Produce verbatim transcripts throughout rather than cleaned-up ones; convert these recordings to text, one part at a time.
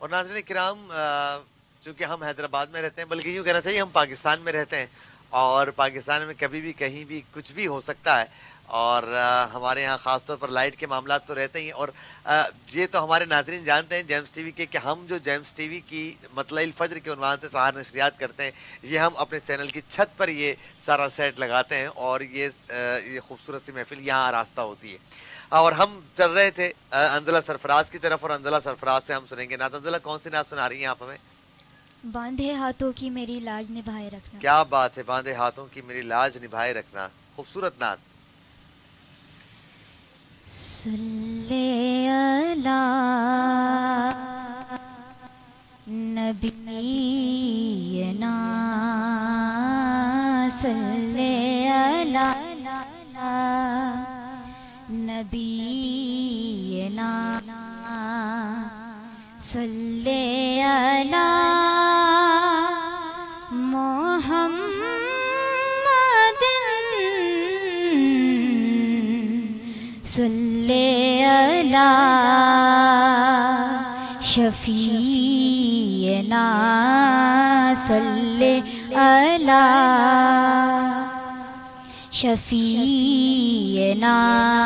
اور ناظرین کرام چونکہ ہم حیدرآباد میں رہتے ہیں، بلکہ یوں کہنا چاہیے ہم پاکستان میں رہتے ہیں، اور پاکستان میں کبھی بھی کہیں بھی کچھ بھی ہو سکتا ہے، اور ہمارے یہاں خاص طور پر لائٹ کے معاملات تو رہتے ہی ہیں۔ اور یہ تو ہمارے ناظرین جانتے ہیں جیمز ٹی وی کے کہ ہم جو جیمز ٹی وی کی مطلع الفجر کے عنوان سے سحر نشریات کرتے ہیں، یہ ہم اپنے چینل کی چھت پر یہ سارا سیٹ لگاتے ہیں، اور یہ یہ خوبصورت سی محفل یہاں آراستہ ہوتی ہے۔ اور ہم چل رہے تھے انزلہ سرفراز کی طرف، اور انزلہ سرفراز سے ہم سنیں گے نعت۔ انزلہ کون سی نعت سنا رہی ہیں آپ ہمیں؟ باندھے ہاتھوں کی میری لاج نبھائے رکھنا۔ کیا بات ہے، باندھے ہاتھوں کی میری لاج نبھائے رکھنا، خوبصورت نعت۔ صلی علی نبینا صلی علی نبینا صلی علی محمد صلی علی شفیعنا صلی علی شفیعنا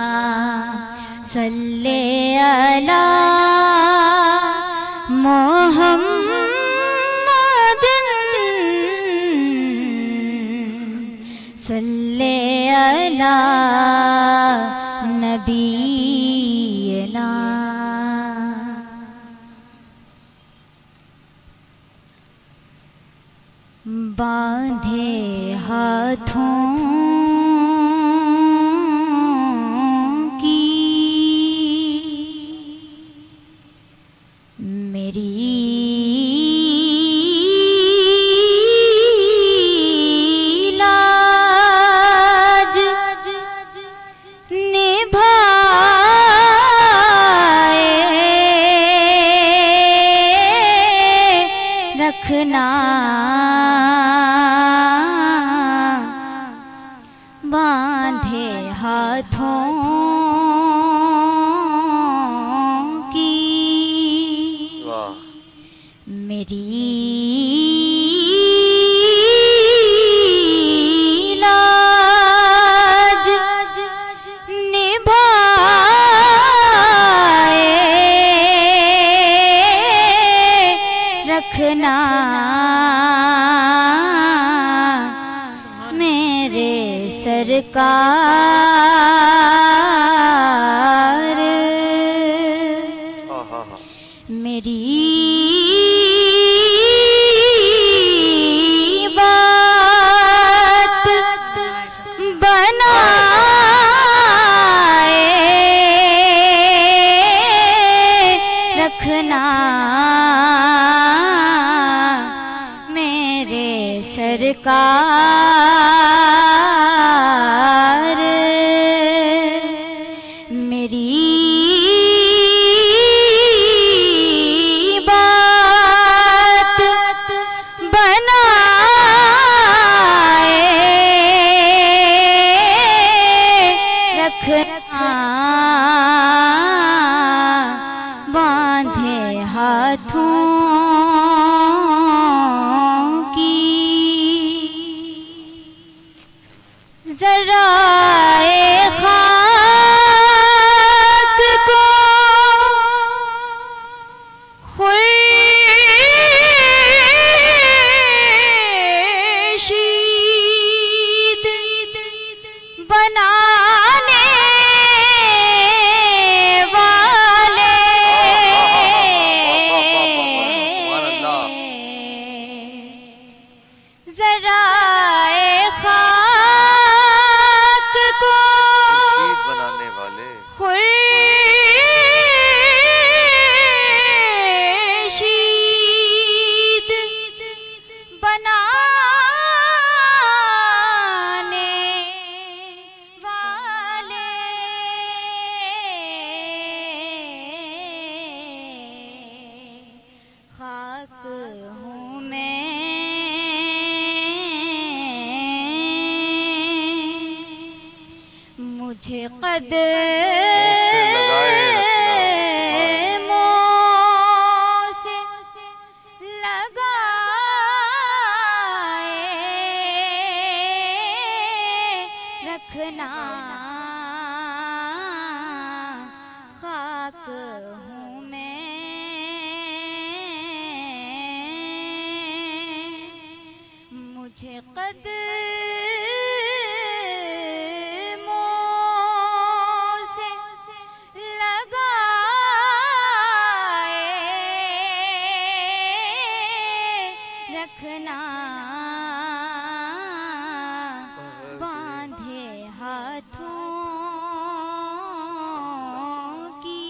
صلی علی محمد صلی علی نبینا۔ باندھے ہاتھوں کی میری لاج نبھائے رکھنا، باندھے ہاتھوں کی میری لاج نبھائے رکھنا، میرے سرکار میری بات بنائے رکھنا، میرے سرکار میری بات بنائے رکھنا، باندھے ہاتھوں کی ذرائع خاک کو خورشید بنانے والے ذرائع خاک کو بنانے والے خورشید بنانے والے خاک ہوں میں مجھے قدموں سے قدموں سے لگائے رکھنا باندھے ہاتھوں کی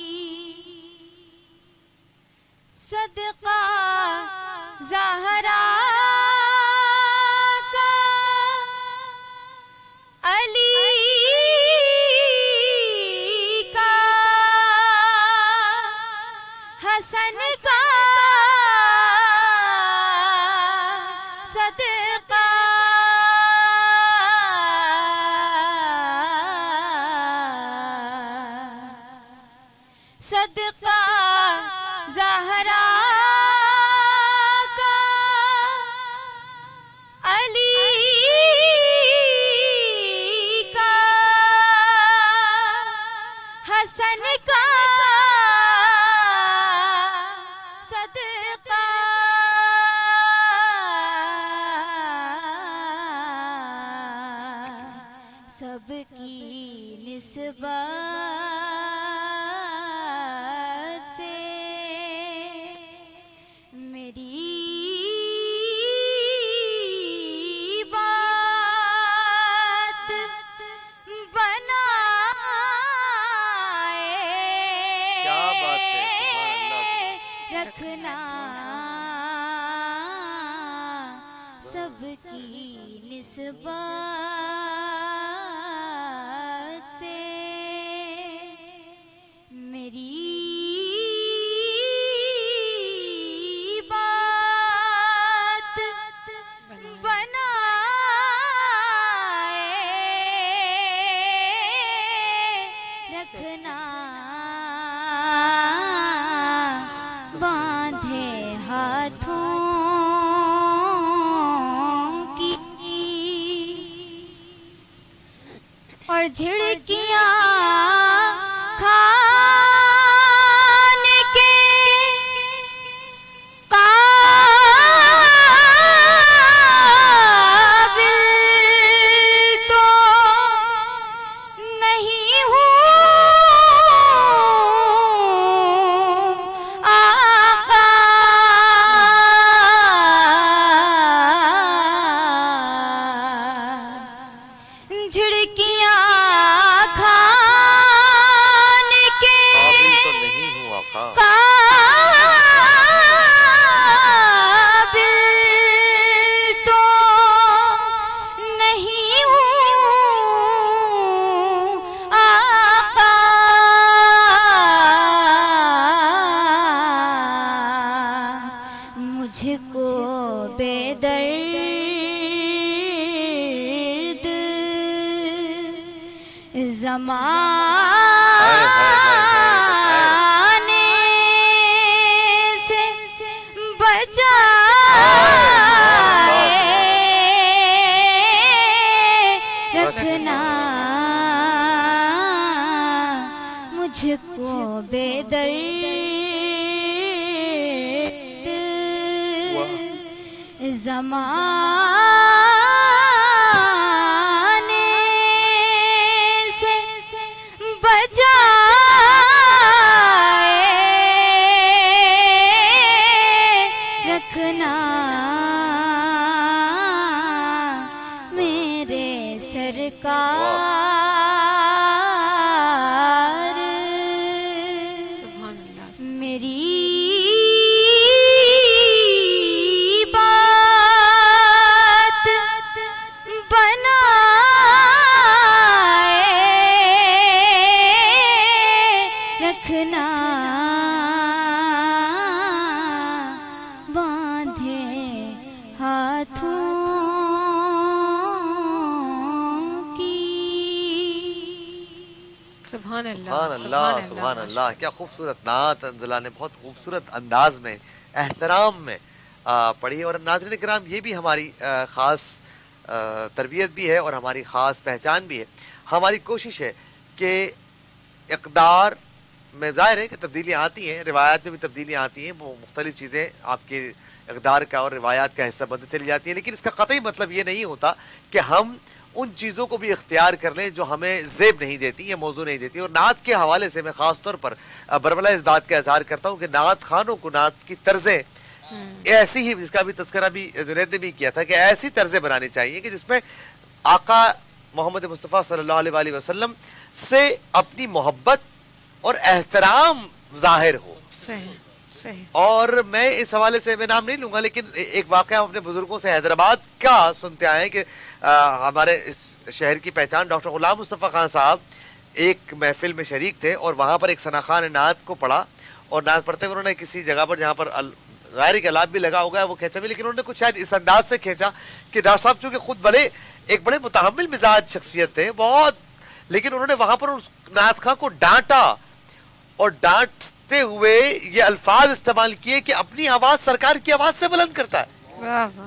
صدقہ زہرا کا علی کا حسن کا صدقہ صدقہ زہرا کا علی کا حسن کا صدقہ سب کی نسبت سے میری بات بنائے کیا بات ہے، سبحان اللہ۔ رکھنا سب کی نسبت سے میری بات بنائے رکھنا باندھے ہاتھوں کی اور جھڑکیاں کھانے کے قابل تو نہیں ہوں آقا جھڑکیاں کھانے کے قابل تو نہیں ہوں آقا، قابل تو نہیں ہوں آقا مجھ کو بے درد زمانے سے بچائے رکھنا مجھ کو بے درد زمانے سے بچائے رکھنا میرے سرکار سبحان اللہ۔ میری بات بنائے رکھنا باندھے ہاتھوں کی سبحان اللہ، سبحان اللہ، سبحان اللہ۔ کیا خوبصورت نعت انزلہ نے بہت خوبصورت انداز میں، احترام میں پڑھی ہے۔ اور ناظرین کرام، یہ بھی ہماری خاص تربیت بھی ہے اور ہماری خاص پہچان بھی ہے۔ ہماری کوشش ہے کہ اقدار میں ظاہر ہے کہ تبدیلیاں آتی ہیں، روایات میں بھی تبدیلیاں آتی ہیں، وہ مختلف چیزیں آپ کے اقدار کا اور روایات کا حصہ بنتی چلی جاتی ہیں، لیکن اس کا قطعی مطلب یہ نہیں ہوتا کہ ہم ان چیزوں کو بھی اختیار کر لیں جو ہمیں زیب نہیں دیتی یا موضوع نہیں دیتی. اور نعت کے حوالے سے میں خاص طور پر برملا اس بات کا اظہار کرتا ہوں کہ نعت خانوں کو نعت کی طرزیں ایسی ہی، جس کا بھی تذکرہ بھی جنید نے بھی کیا تھا کہ ایسی طرزیں بنانی چاہیے کہ جس میں آقا محمد مصطفیٰ صلی اللہ علیہ وآلہ وسلم سے اپنی محبت اور احترام ظاہر ہو. صحیح صحیح. اور میں اس حوالے سے میں نام نہیں لوں گا، لیکن ایک واقعہ ہم اپنے بزرگوں سے حیدرآباد کا سنتے آئے کہ ہمارے اس شہر کی پہچان ڈاکٹر غلام مصطفیٰ خان صاحب ایک محفل میں شریک تھے، اور وہاں پر ایک ثنا خان نے نعت کو پڑھا، اور نعت پڑھتے ہوئے انہوں نے کسی جگہ پر جہاں پر ظاہر کے لاب بھی لگا ہوگا ہے وہ کھینچا بھی، لیکن انہوں نے کچھ شاید اس انداز سے کھینچا کہ ڈاکٹر صاحب چونکہ خود بڑے ایک بڑے متحمل مزاج شخصیت تھے بہت، لیکن انہوں نے وہاں پر اس نعت خان کو ڈانٹا، اور ڈانٹتے ہوئے یہ الفاظ استعمال کیے کہ اپنی آواز سرکار کی آواز سے بلند کرتا ہے. واہ واہ.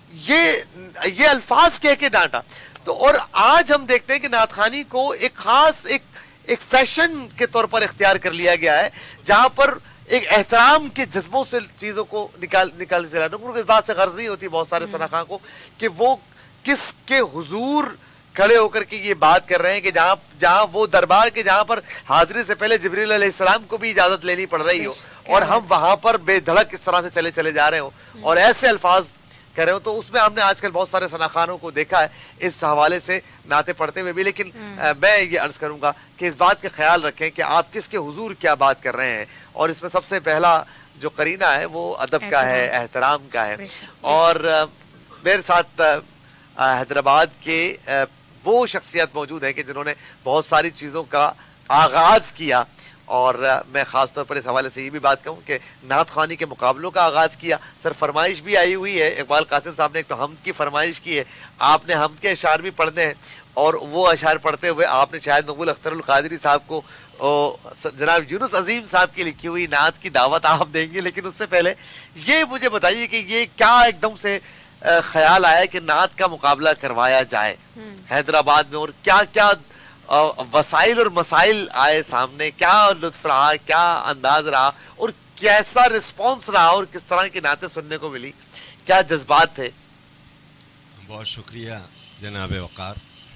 یہ یہ الفاظ کہہ کے ڈانٹا. تو اور آج ہم دیکھتے ہیں کہ نعت خوانی کو ایک خاص ایک ایک فیشن کے طور پر اختیار کر لیا گیا ہے، جہاں پر ایک احترام کے جذبوں سے چیزوں کو نکال نکال سے لانا. ان کو اس بات سے غرض نہیں ہوتی بہت سارے ثنا خان کو کہ وہ کس کے حضور کھڑے ہو کر کے یہ بات کر رہے ہیں کہ جہاں جہاں وہ دربار کے جہاں پر حاضری سے پہلے جبریل علیہ السلام کو بھی اجازت لینی پڑ رہی ہو، اور ہم وہاں پر بے دھڑک اس طرح سے چلے چلے جا رہے ہوں اور ایسے الفاظ کہہ رہے ہو. تو اس میں ہم نے آج کل بہت سارے ثنا خانوں کو دیکھا ہے اس حوالے سے نعتیں پڑھتے ہوئے بھی. لیکن میں یہ عرض کروں گا کہ اس بات کا خیال رکھیں کہ آپ کس کے حضور کیا بات کر رہے ہیں، اور اس میں سب سے پہلا جو قرینہ ہے وہ ادب کا ہے، احترام کا ہے. اور میرے ساتھ حیدرآباد کے وہ شخصیت موجود ہیں کہ جنہوں نے بہت ساری چیزوں کا آغاز کیا، اور میں خاص طور پر اس حوالے سے یہ بھی بات کہوں کہ نعت خوانی کے مقابلوں کا آغاز کیا. سر فرمائش بھی آئی ہوئی ہے، اقبال قاسم صاحب نے ایک تو حمد کی فرمائش کی ہے، آپ نے حمد کے اشعار بھی پڑھنے ہیں، اور وہ اشعار پڑھتے ہوئے آپ نے شاید مقبول اختر القادری صاحب کو جناب یونس عظیم صاحب کی لکھی ہوئی نعت کی دعوت آپ دیں گے. لیکن اس سے پہلے یہ مجھے بتائیے کہ یہ کیا ایک دم سے خیال آیا کہ نعت کا مقابلہ کروایا جائے حیدرآباد میں، اور کیا کیا وسائل اور مسائل آئے سامنے، کیا لطف رہا، کیا انداز رہا، اور کیسا رسپانس رہا، اور کس طرح کی نعتیں سننے کو ملی، کیا جذبات تھے؟ بہت شکریہ جناب وقار.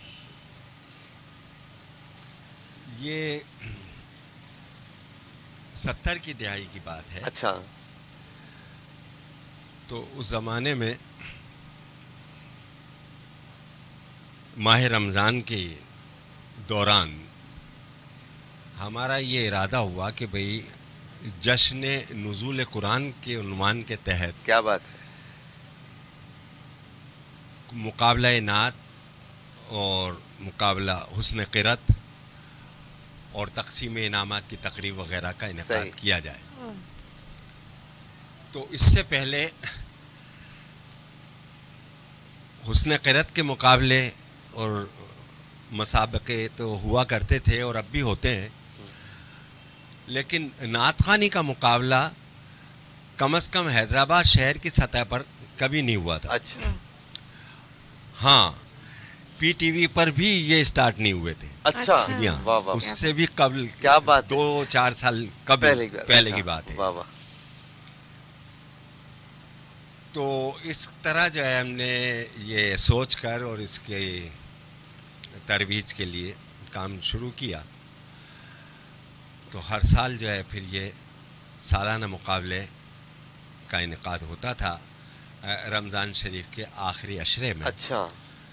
یہ ستر کی دہائی کی بات ہے. اچھا. تو اس زمانے میں ماہ رمضان کے دوران ہمارا یہ ارادہ ہوا کہ بھئی جشن نزول قرآن کے عنوان کے تحت کیا بات ہے، مقابلہ نعت اور مقابلہ حسن قرأت اور تقسیم انعامات کی تقریب وغیرہ کا انعقاد کیا جائے. تو اس سے پہلے حسن قرأت کے مقابلے اور مسابقے تو ہوا کرتے تھے اور اب بھی ہوتے ہیں، لیکن نعت خوانی کا مقابلہ کم از کم حیدرآباد شہر کی سطح پر کبھی نہیں ہوا تھا. اچھا. ہاں، پی ٹی وی پر بھی یہ اسٹارٹ نہیں ہوئے تھے. اچھا. جی ہاں، واہ واہ، اس سے بھی قبل کیا بات، دو چار سال قبل پہلے کی بات ہے. واہ واہ. تو اس طرح جو ہے ہم نے یہ سوچ کر اور اس کے ترویج کے لیے کام شروع کیا. تو ہر سال جو ہے پھر یہ سالانہ مقابلے کا انعقاد ہوتا تھا رمضان شریف کے آخری عشرے میں. اچھا.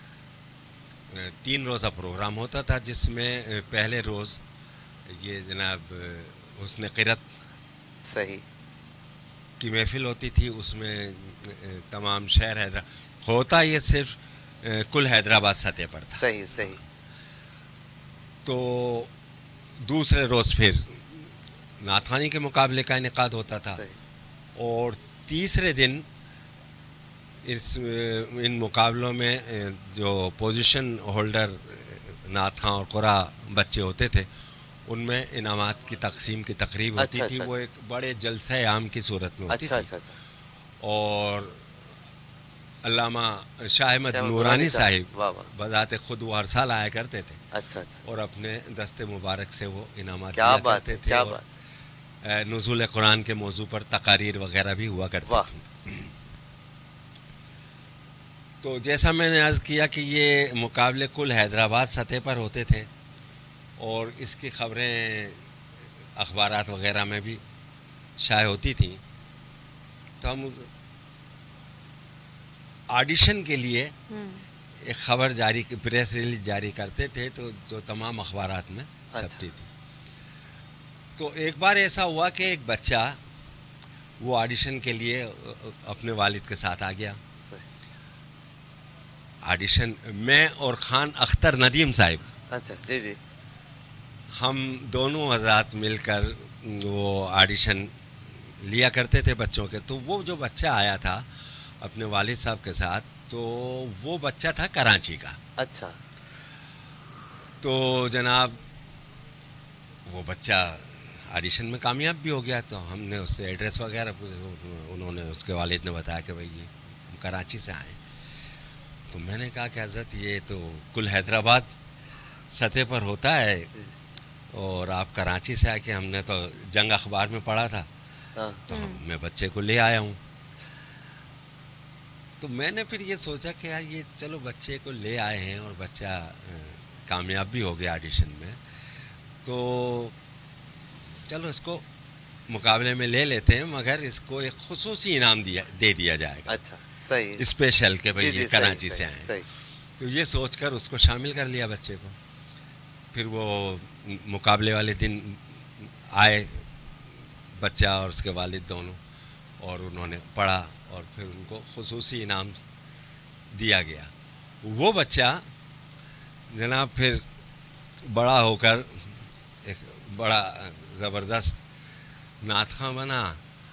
تین روزہ پروگرام ہوتا تھا، جس میں پہلے روز یہ جناب حسن قرأت صحیح کی محفل ہوتی تھی. اس میں تمام شہر حیدرآباد ہوتا، یہ صرف کل حیدرآباد سطح پر تھا. صحیح صحیح. تو دوسرے روز پھر نعت خوانی کے مقابلے کا انعقاد ہوتا تھا. اور تیسرے دن اس ان مقابلوں میں جو پوزیشن ہولڈر نعت خواں اور قرا بچے ہوتے تھے ان میں انعامات کی تقسیم کی تقریب ہوتی تھی. وہ ایک بڑے جلسہ عام کی صورت میں ہوتی تھی. اور علامہ شاہ احمد شاہ نورانی صاحب واہ واہ بذات خود وہ ہر سال آیا کرتے تھے اچھا اچھا اور اپنے دست مبارک سے وہ انعامات کیا دیا بات کرتے ہے تھے کیا اور بات اے، نزول قرآن کے موضوع پر تقاریر وغیرہ بھی ہوا کرتی واہ تھیں. تو جیسا میں نے عرض کیا کہ یہ مقابلے کل حیدرآباد سطح پر ہوتے تھے اور اس کی خبریں اخبارات وغیرہ میں بھی شائع ہوتی تھیں. تو ہم آڈیشن کے لیے ہوں، ایک خبر جاری پریس ریلیز جاری کرتے تھے تو جو تمام اخبارات میں چھپتی تھی. تو ایک بار ایسا ہوا کہ ایک بچہ وہ آڈیشن کے لیے اپنے والد کے ساتھ آ گیا. صحیح. آڈیشن میں اور خان اختر ندیم صاحب اچھا جی جی ہم دونوں حضرات مل کر وہ آڈیشن لیا کرتے تھے بچوں کے. تو وہ جو بچہ آیا تھا اپنے والد صاحب کے ساتھ تو وہ بچہ تھا کراچی کا. اچھا تو جناب وہ بچہ آڈیشن میں کامیاب بھی ہو گیا. تو ہم نے اس سے ایڈریس وغیرہ پوچھا. انہوں نے اس کے والد نے بتایا کہ بھائی یہ ہم کراچی سے آئے. تو میں نے کہا کہ حضرت یہ تو کل حیدرآباد سطح پر ہوتا ہے اور آپ کراچی سے آ کے ہم نے تو جنگ اخبار میں پڑھا تھا ہاں تو میں بچے کو لے آیا ہوں. تو میں نے پھر یہ سوچا کہ یار یہ چلو بچے کو لے آئے ہیں اور بچہ کامیاب بھی ہو گیا آڈیشن میں تو چلو اس کو مقابلے میں لے لیتے ہیں مگر اس کو ایک خصوصی انعام دیا دے دیا جائے گا اچھا صحیح اسپیشل کہ جی بھائی جی یہ صحیح کراچی سے صحیح آئے ہیں. صحیح تو یہ سوچ کر اس کو شامل کر لیا بچے کو. پھر وہ مقابلے والے دن آئے بچہ اور اس کے والد دونوں اور انہوں نے پڑھا اور پھر ان کو خصوصی انعام دیا گیا. وہ بچہ جناب پھر بڑا ہو کر ایک بڑا زبردست نعت خواں بنا.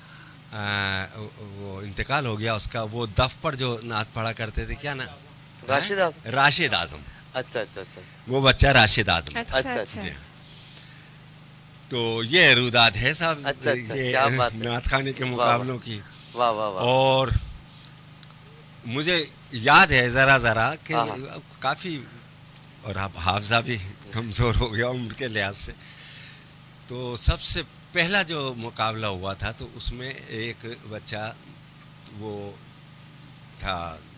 وہ انتقال ہو گیا اس کا. وہ دف پر جو نعت پڑھا کرتے تھے کیا نا راشد اعظم راشد اعظم. اچھا اچھا اچھا وہ بچہ راشد اعظم تھا. اچھا اچھا، اچھا جی ہاں. تو یہ روداد ہے صاحب اچھا اچھا یہ کیا بات ہے نعت خوانی کے واہ مقابلوں کی. واہ واہ واہ اور مجھے یاد ہے ذرا ذرا کہ ہاں ہاں. کافی اور اب حافظہ بھی کمزور ہو گیا عمر کے لحاظ سے. تو سب سے پہلا جو مقابلہ ہوا تھا تو اس میں ایک بچہ وہ تھا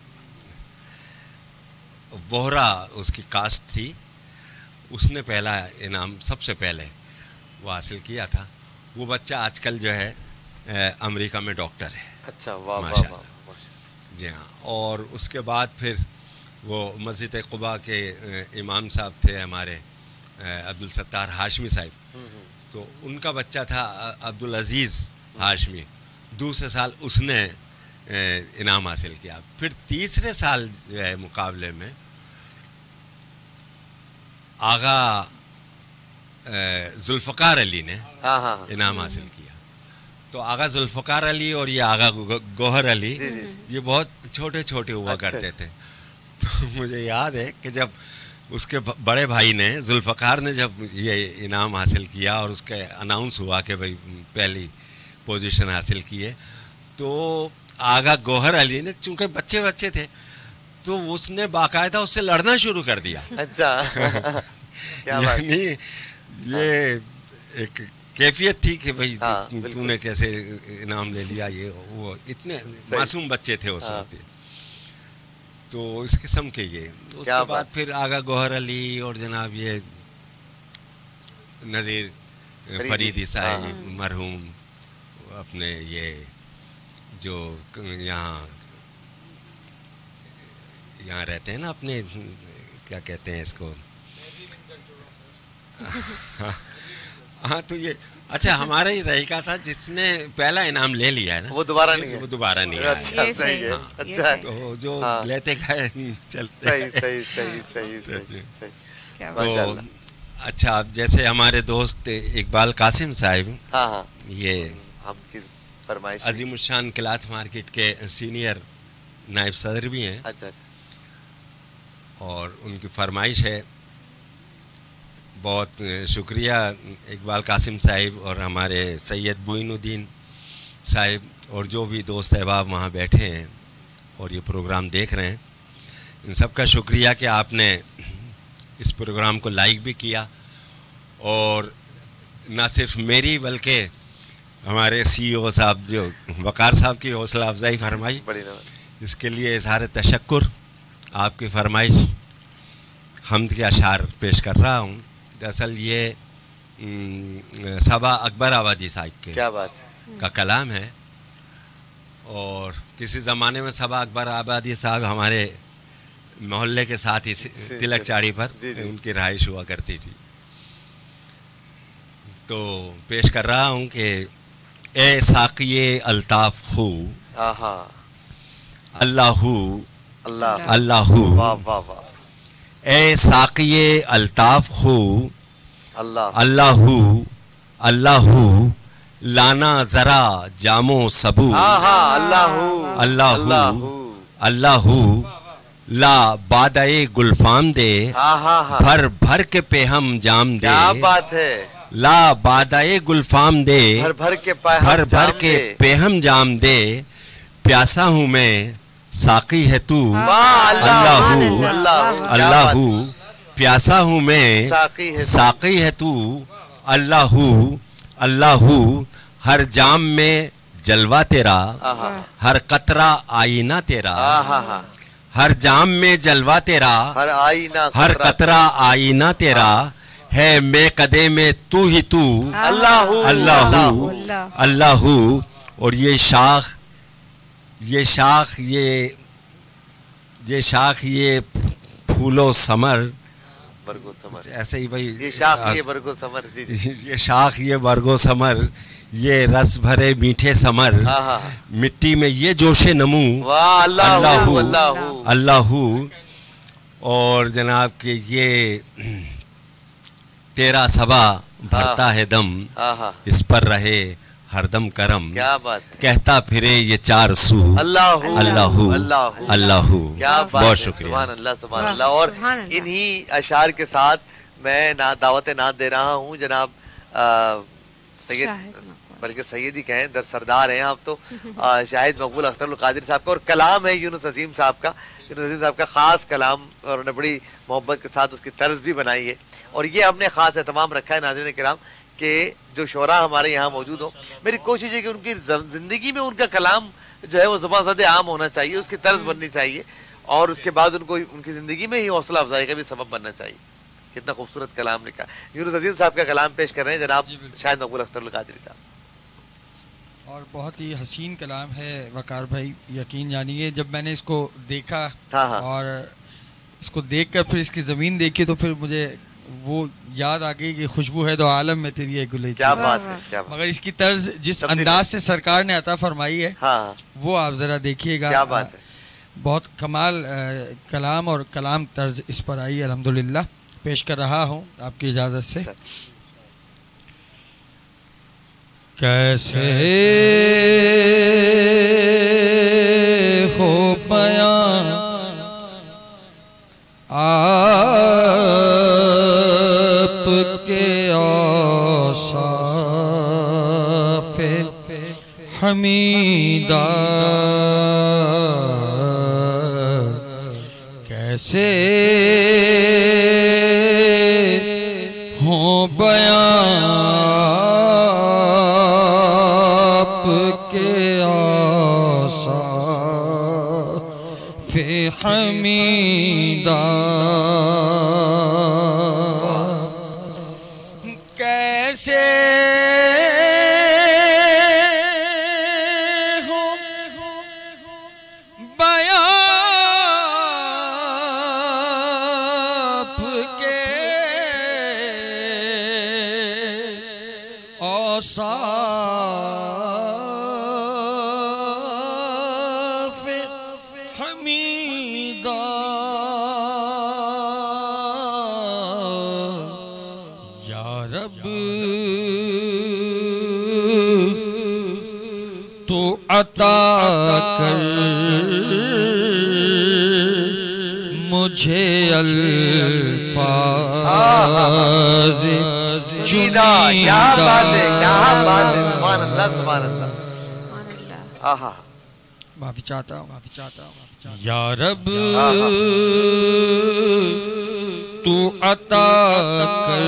بوہرا اس کی کاسٹ تھی. اس نے پہلا انعام سب سے پہلے وہ حاصل کیا تھا. وہ بچہ آج کل جو ہے امریکہ میں ڈاکٹر ہے. اچھا واہ واہ ماشاء واہ اللہ. جی ہاں. اور اس کے بعد پھر وہ مسجد قباء کے امام صاحب تھے ہمارے عبدالستار ہاشمی صاحب. ہوں، ہوں. تو ان کا بچہ تھا عبدالعزیز ہاشمی. دوسرے سال اس نے انعام حاصل کیا. پھر تیسرے سال جو ہے مقابلے میں آغا ذوالفقار علی نے ہاں ہاں ہاں. انعام حاصل کیا. تو آغا ذوالفقار علی اور یہ آغا گوہر علی جی جی یہ بہت چھوٹے چھوٹے ہوا اچھا. کرتے تھے. تو مجھے یاد ہے کہ جب اس کے بڑے بھائی نے ذوالفقار نے جب یہ انعام حاصل کیا اور اس کے اناؤنس ہوا کہ بھائی پہلی پوزیشن حاصل کیے تو آغا گوہر علی نے چونکہ بچے بچے تھے تو اس نے باقاعدہ اس سے لڑنا شروع کر دیا. اچھا کیا بات. یعنی یہ ایک کیفیت تھی کہ بھائی ہاں، تو بالکل. نے کیسے انعام لے لیا. یہ وہ اتنے معصوم بچے تھے اس ہاں. وقت. تو اس قسم کے یہ اس کیا کے بعد بات. پھر آغا گوہر علی اور جناب یہ نذیر فریدی. فریدی صاحب ہاں. مرحوم اپنے یہ جو یہاں یہاں رہتے ہیں نا اپنے کیا کہتے ہیں اس کو ہاں. تو یہ اچھا ہمارا ہی طریقہ تھا جس نے پہلا انعام لے لیا ہے نا وہ دوبارہ نہیں ہے. وہ دوبارہ نہیں آیا. اچھا یہ صحیح صحیح ہے. ہاں. یہ اچھا صحیح. تو جو ہاں. لیتے گئے چلتے صحیح صحیح صحیح صحیح جی. صحیح صحیح. کیا ماشاء تو اللہ. اچھا اب جیسے ہمارے دوست اقبال قاسم صاحب ہاں ہاں یہ ہم کی فرمائش. عظیم الشان کلاتھ مارکیٹ کے سینئر نائب صدر بھی ہیں اچھا اچھا اور ان کی فرمائش ہے. بہت شکریہ اقبال قاسم صاحب اور ہمارے سید معین الدین صاحب اور جو بھی دوست احباب وہاں بیٹھے ہیں اور یہ پروگرام دیکھ رہے ہیں، ان سب کا شکریہ کہ آپ نے اس پروگرام کو لائک بھی کیا، اور نہ صرف میری بلکہ ہمارے سی او صاحب جو وقار صاحب کی حوصلہ افزائی فرمائی، اس کے لیے اظہار تشکر. آپ کی فرمائش حمد کے اشعار پیش کر رہا ہوں. دراصل یہ صبا اکبر آبادی صاحب کے کیا بات کا کلام ہے، اور کسی زمانے میں صبا اکبر آبادی صاحب ہمارے محلے کے ساتھ ہی تلک چاڑی پر ان کی رہائش ہوا کرتی تھی. تو پیش کر رہا ہوں کہ اے ساقی الطاف خو اللہ اللہ اللہ واہ واہ واہ اے ساقی الطاف خو اللہ اللہ اللہ لانا ذرا جامو سبو اللہ اللہ اللہ لا بادئے گلفام دے بھر بھر کے پہ ہم جام دے. کیا بات ہے. لا بادائے گلفام دے بھر بھر کے بھر بھر کے پہ ہم جام دے. پیاسا ہوں میں ساقی ہے تو اللہ اللہ پیاسا ہوں میں ساقی ہے تو اللہ اللہ ہر جام میں جلوہ تیرا ہر قطرہ آئینہ تیرا ہر جام میں جلوہ تیرا ہر قطرہ آئینہ تیرا ہے میں قدے میں تو ہی تو اللہ اللہ اللہ. اور یہ شاخ یہ شاخ یہ یہ شاخ یہ پھولو سمر ایسے ہی بھائی یہ شاخ یہ برگو سمر یہ شاخ یہ برگو سمر یہ رس بھرے میٹھے سمر مٹی میں یہ جوش نمو اللہ اللہ. اور جناب کہ یہ تیرا صبا بھرتا ہے دم اس پر رہے ہر دم کرم. کیا بات. کہتا پھرے یہ چار سو اللہ اللہ اللہ. بہت شکریہ. سبحان اللہ سبحان اللہ. اور انہی اشعار کے ساتھ میں دعوت نعت دے رہا ہوں جناب سید بلکہ سید ہی کہیں در سردار ہیں آپ تو شاہد مقبول اختر القادری صاحب کا، اور کلام ہے یونس عظیم صاحب کا. یونس عظیم صاحب کا خاص کلام، اور انہوں نے بڑی محبت کے ساتھ اس کی طرز بھی بنائی ہے، اور یہ ہم نے خاص اہتمام رکھا ہے ناظرین کرام کہ جو شعراء ہمارے یہاں موجود ہوں. میری کوشش ہے کہ ان کی زندگی میں ان کا کلام جو ہے وہ زبان زد عام ہونا چاہیے، اس کی طرز بننی چاہیے، اور اس کے بعد ان کو ان کی زندگی میں ہی حوصلہ افزائی کا بھی سبب بننا چاہیے. کتنا خوبصورت کلام لکھا. یونس عظیم صاحب کا کلام پیش کر رہے ہیں جناب شاہد مقبول اختر القادری صاحب. اور بہت ہی حسین کلام ہے وقار بھائی، یقین جانیے جب میں نے اس کو دیکھا اور اس کو دیکھ کر پھر اس کی زمین دیکھی تو پھر مجھے وہ یاد آ گئی کہ خوشبو ہے تو عالم میں تیری ایک گلیچی. کیا بات ہے. مگر اس کی طرز جس انداز سے سرکار نے عطا فرمائی ہے وہ آپ ذرا دیکھیے گا. کیا بات ہے. بہت کمال کلام اور کلام طرز اس پر آئی. الحمدللہ پیش کر رہا ہوں آپ کی اجازت سے. کیسے ہو بیان آپ کے اوصاف حمیدہ، کیسے ہو بیان حمیدہ، کیسے ہو بیان کے اوصاف حمیدہ. تو عطا کر مجھے الفاظ چیدہ. کیا بات ہے. کیا بات ہے. سبحان اللہ سبحان اللہ. آہا معافی چاہتا ہوں معافی چاہتا ہوں یا رب تو عطا کر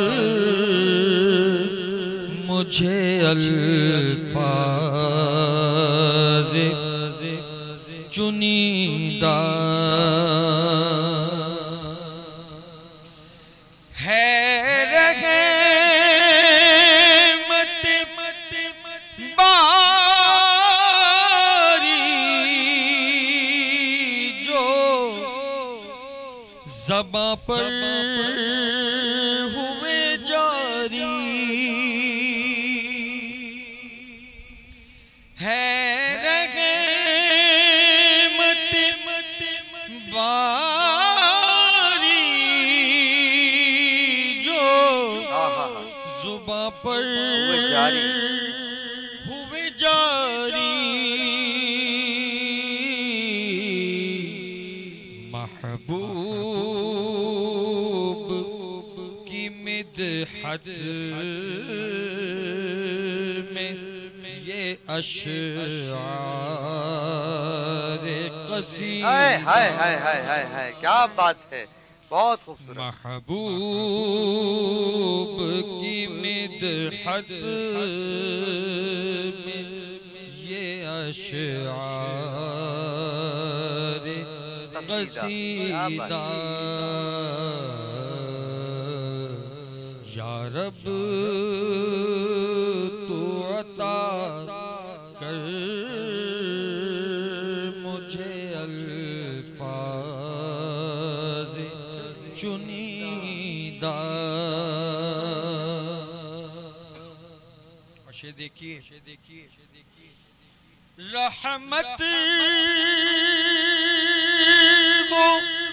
مجھے الفاظ چنیدہ زباں پر ہوئے جاری ہے رحمت باری جو زباں پر ہوئے جاری محبوب کی مدحت میں یہ اشعار قصیدہ ہائے ہائے ہائے ہائے ہائے کیا بات ہے بہت خوبصورت محبوب کی مدحت میں یہ اشعار قصیدہ یا رب تو عطا کر مجھے الفاظ چنیدہ اشے دیکھیے رحمت وہ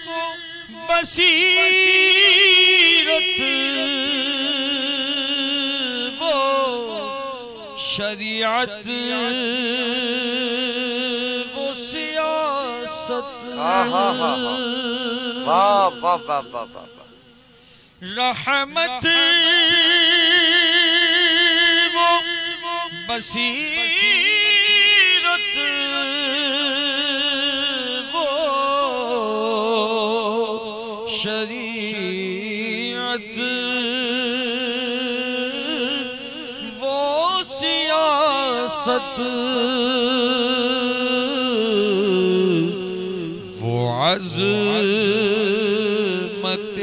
بصیرت وہ شریعت وہ سیاست رحمت وہ بصیرت شریعت وہ سیاست وہ عظمت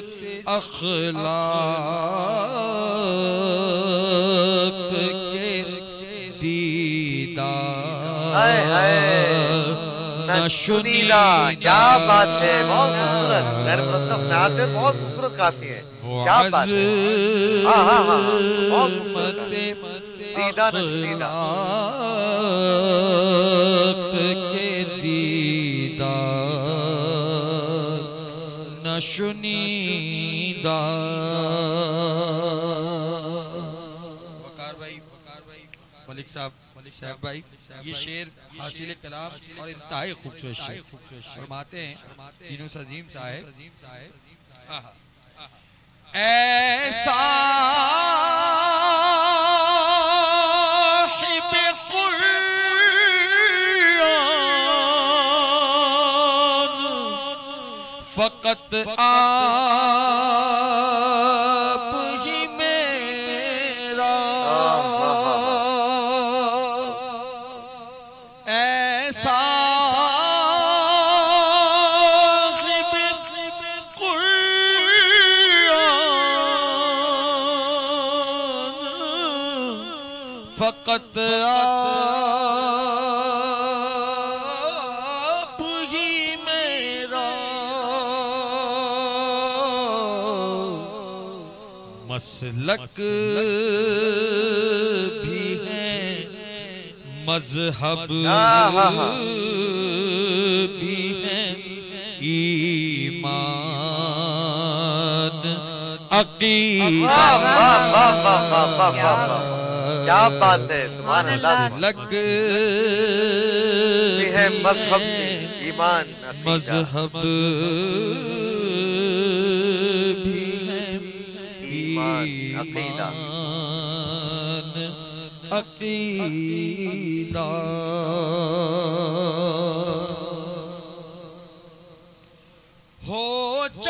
اخلاق کے دیدار شنیدہ کیا بات ہے بہت خوبصورت غیر مرتب نعت ہے بہت خوبصورت کافی ہے کیا بات ہے ہاں ہاں ہاں بہت خوبصورت دیدہ نشنیدہ کے دیدار نشنیدہ وقار بھائی ملک صاحب صاحب بھائی یہ شعر حاصل کلام اور انتہائی خوبصورت شعر فرماتے ہیں یونس عظیم صاحب اے صاحب قرآن فقط آپ ہی میرا فقط آپ ہی میرا مسلک بھی ہے مذہب بھی ہے ایمان عقیدہ کیا بات ہے سبحان اللہ لگ بھی ہے مذہب ایمان مذہب بھی ہے ایمان عقیدہ عقیدہ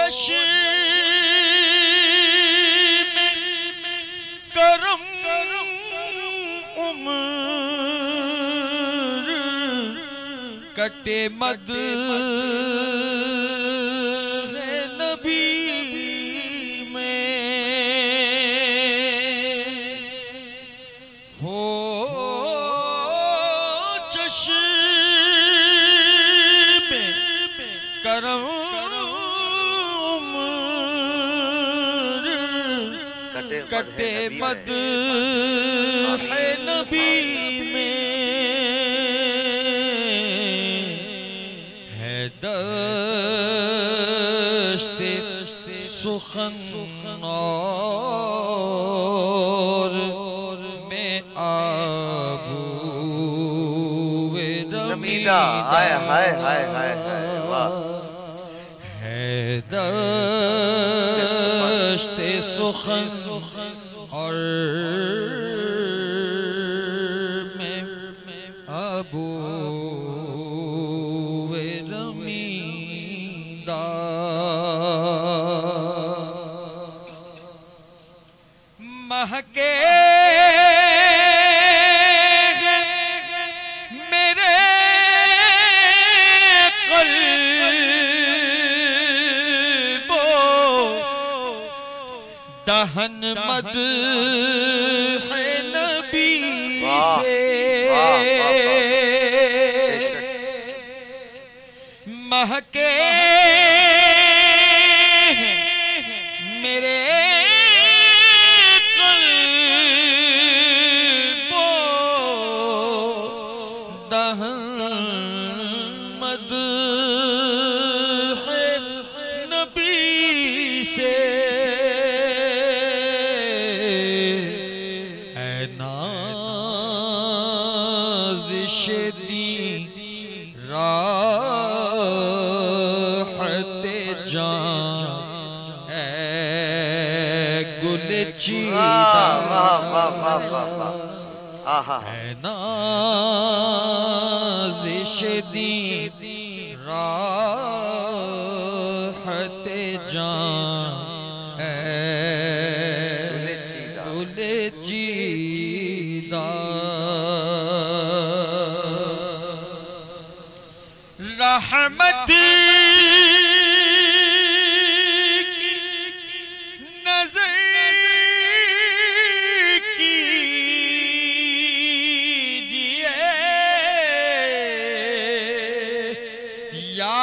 چشم کرم عمر کٹے مد نبی میں ہو چشم کرم کٹے مد نبی میں ہے دشت سخن اور میں آبو رمیدہ ہائے ہائے ہائے ہائے واہ ہے دشت سخن اور میں ابو رمیدہ مہکے میرے قلب دہن مد نبی سے مہکے میرے قلب دہن مد نبی سے راحت جان اے گل چیدہ اے نازش دی راحت جان اے گل چیدہ رحمت کی نظر کیجئے یا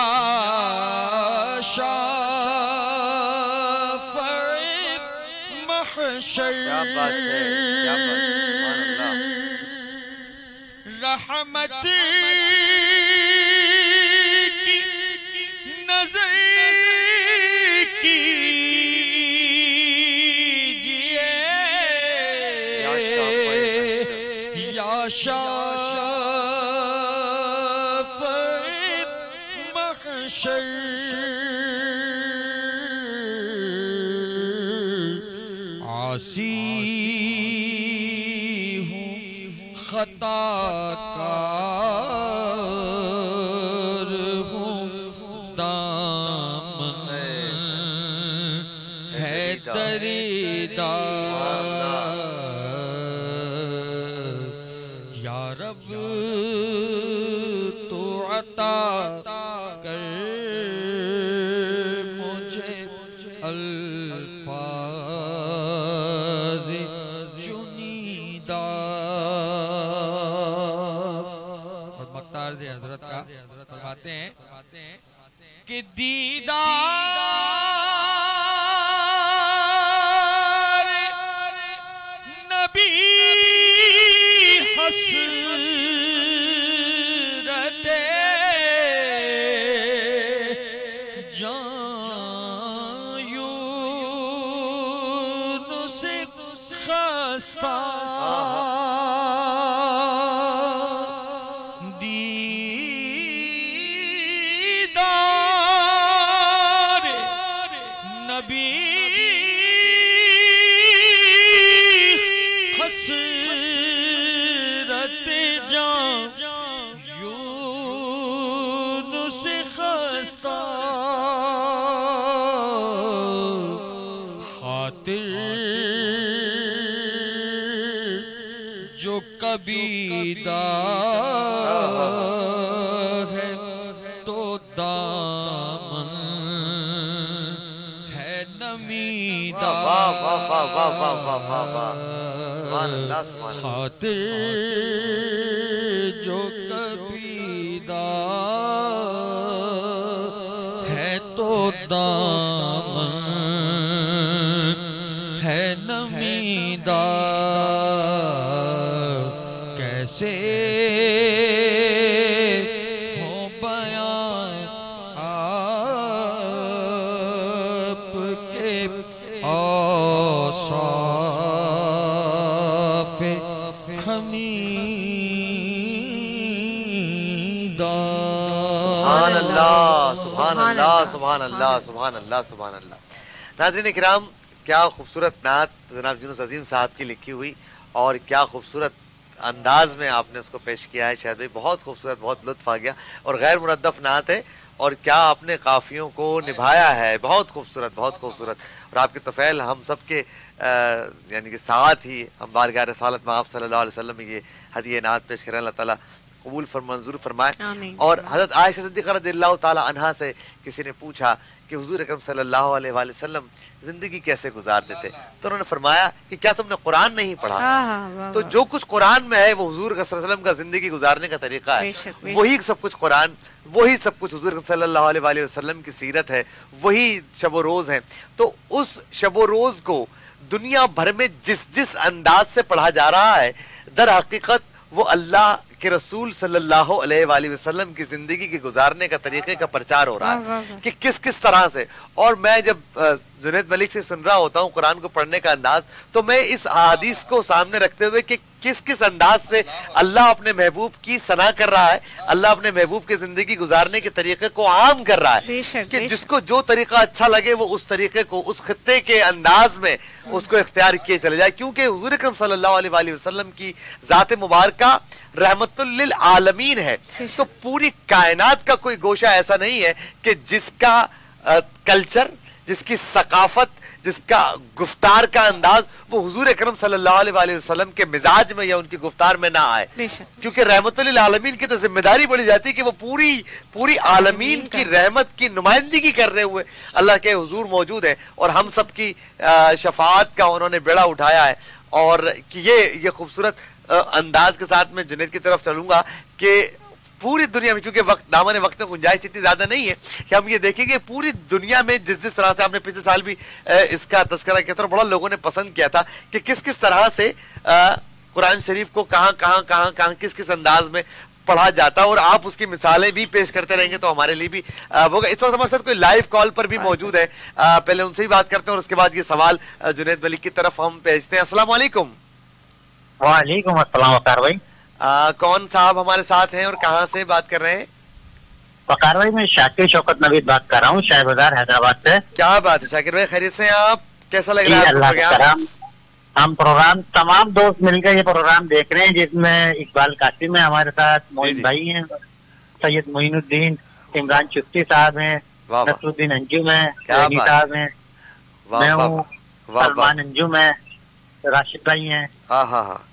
شافع محشر رحمت نظر کیجئے یا شافع محشر عاصی ہوں خطا کار ہوں دامن ہے دریدار یا رب تو عطا کر مجھے الفاظ چنیدہ اور مختار جی حضرت کا فرماتے ہیں کہ دیدار نبی حسرت جان یونس خستہ دیدار نبی حسرت جان یونس خستہ کبھی دار ہے تو دامن ہے نمیدار خاطر جو کبھی دار ہے تو دامن ہے نمیدار کیسے ہو بیان آپ کے اوصاف سبحان اللہ سبحان اللہ سبحان اللہ سبحان اللہ سبحان اللہ. ناظرین کرام، کیا خوبصورت نعت جناب یونس عظیم صاحب کی لکھی ہوئی، اور کیا خوبصورت انداز میں آپ نے اس کو پیش کیا ہے شاہد بھائی. بہت خوبصورت، بہت لطف آ گیا، اور غیر مردف نعت ہے، اور کیا آپ نے قافیوں کو نبھایا ہے. بہت خوبصورت، بہت خوبصورت. اور آپ کے طفیل ہم سب کے یعنی کہ ساتھ ہی ہم بارگاہ رسالت میں آپ صلی اللہ علیہ وسلم میں یہ ہدیہ نعت پیش کریں. اللہ تعالیٰ قبول فرما منظور فرمائے. اور حضرت عائشہ صدیقہ رضی اللہ تعالیٰ عنہا سے کسی نے پوچھا کہ حضور اکرم صلی اللہ علیہ وآلہ وسلم زندگی کیسے گزارتے تھے، تو انہوں نے فرمایا کہ کیا تم نے قرآن نہیں پڑھا؟ تو جو کچھ قرآن میں ہے وہ حضور صلی اللہ علیہ وسلم کا زندگی گزارنے کا طریقہ ہے. وہی سب کچھ قرآن، وہی سب کچھ حضور صلی اللہ علیہ وآلہ وسلم کی سیرت ہے، وہی شب و روز ہیں. تو اس شب و روز کو دنیا بھر میں جس جس انداز سے پڑھا جا رہا ہے، در حقیقت وہ اللہ کے رسول صلی اللہ علیہ وآلہ وسلم کی زندگی کے گزارنے کا طریقے کا پرچار ہو رہا ہے کہ کس کس طرح سے. اور میں جب جنید ملک سے سن رہا ہوتا ہوں قرآن کو پڑھنے کا انداز، تو میں اس احادیث کو سامنے رکھتے ہوئے کہ کس کس انداز سے اللہ اپنے محبوب کی ثنا کر رہا ہے، اللہ اپنے محبوب کی زندگی گزارنے کے طریقے کو عام کر رہا ہے کہ جس کو جو طریقہ اچھا لگے وہ اس طریقے کو، اس خطے کے انداز میں اس کو اختیار کیے چلے جائے. کیونکہ حضور اکرم صلی اللہ علیہ وآلہ وسلم کی ذات مبارکہ رحمت للعالمین ہے. تو پوری کائنات کا کوئی گوشہ ایسا نہیں ہے کہ جس کا کلچر، جس کی ثقافت، جس کا گفتار کا انداز وہ حضور اکرم صلی اللہ علیہ وآلہ وسلم کے مزاج میں یا ان کی گفتار میں نہ آئے. کیونکہ رحمت للعالمین کی تو ذمہ داری بڑی جاتی ہے کہ وہ پوری پوری عالمین کی رحمت کی نمائندگی کر رہے ہوئے اللہ کے حضور موجود ہیں، اور ہم سب کی شفاعت کا انہوں نے بیڑا اٹھایا ہے. اور یہ یہ خوبصورت انداز کے ساتھ میں جنید کی طرف چلوں گا کہ پوری دنیا میں، کیونکہ وقت دامن وقت میں گنجائش اتنی زیادہ نہیں ہے کہ ہم یہ دیکھیں کہ پوری دنیا میں جس جس طرح سے آپ نے پچھلے سال بھی اس کا تذکرہ کیا تھا، بڑا لوگوں نے پسند کیا تھا کہ کس کس طرح سے قرآن شریف کو کہاں کہاں کہاں کہاں کس کس انداز میں پڑھا جاتا، اور آپ اس کی مثالیں بھی پیش کرتے رہیں گے تو ہمارے لیے بھی ہوگا. اس وقت ہمارے ساتھ کوئی لائیو کال پر بھی موجود ہے، پہلے ان سے ہی بات کرتے ہیں اور اس کے بعد یہ سوال جنید ملک کی طرف ہم بھیجتے ہیں. السلام علیکم. وعلیکم السلام وقار بھائی. کون صاحب ہمارے ساتھ ہیں اور کہاں سے بات کر رہے ہیں؟ وقار بھائی میں شاکر شوکت نوید بات کر رہا ہوں شاہ بازار حیدرآباد سے. کیا بات ہے شاکر بھائی، خیریت سے ہیں آپ؟ کیسا لگ رہا ہے اللہ کا؟ ہم پروگرام تمام دوست مل کر یہ پروگرام دیکھ رہے ہیں جس میں اقبال قاسم ہے ہمارے ساتھ، معین بھائی ہیں، سید معین الدین، عمران چشتی صاحب ہیں، نصر الدین انجم ہیں، صاحب ہیں، میں ہوں، سلمان انجم ہے، راشد بھائی ہیں. ہاں ہاں ہاں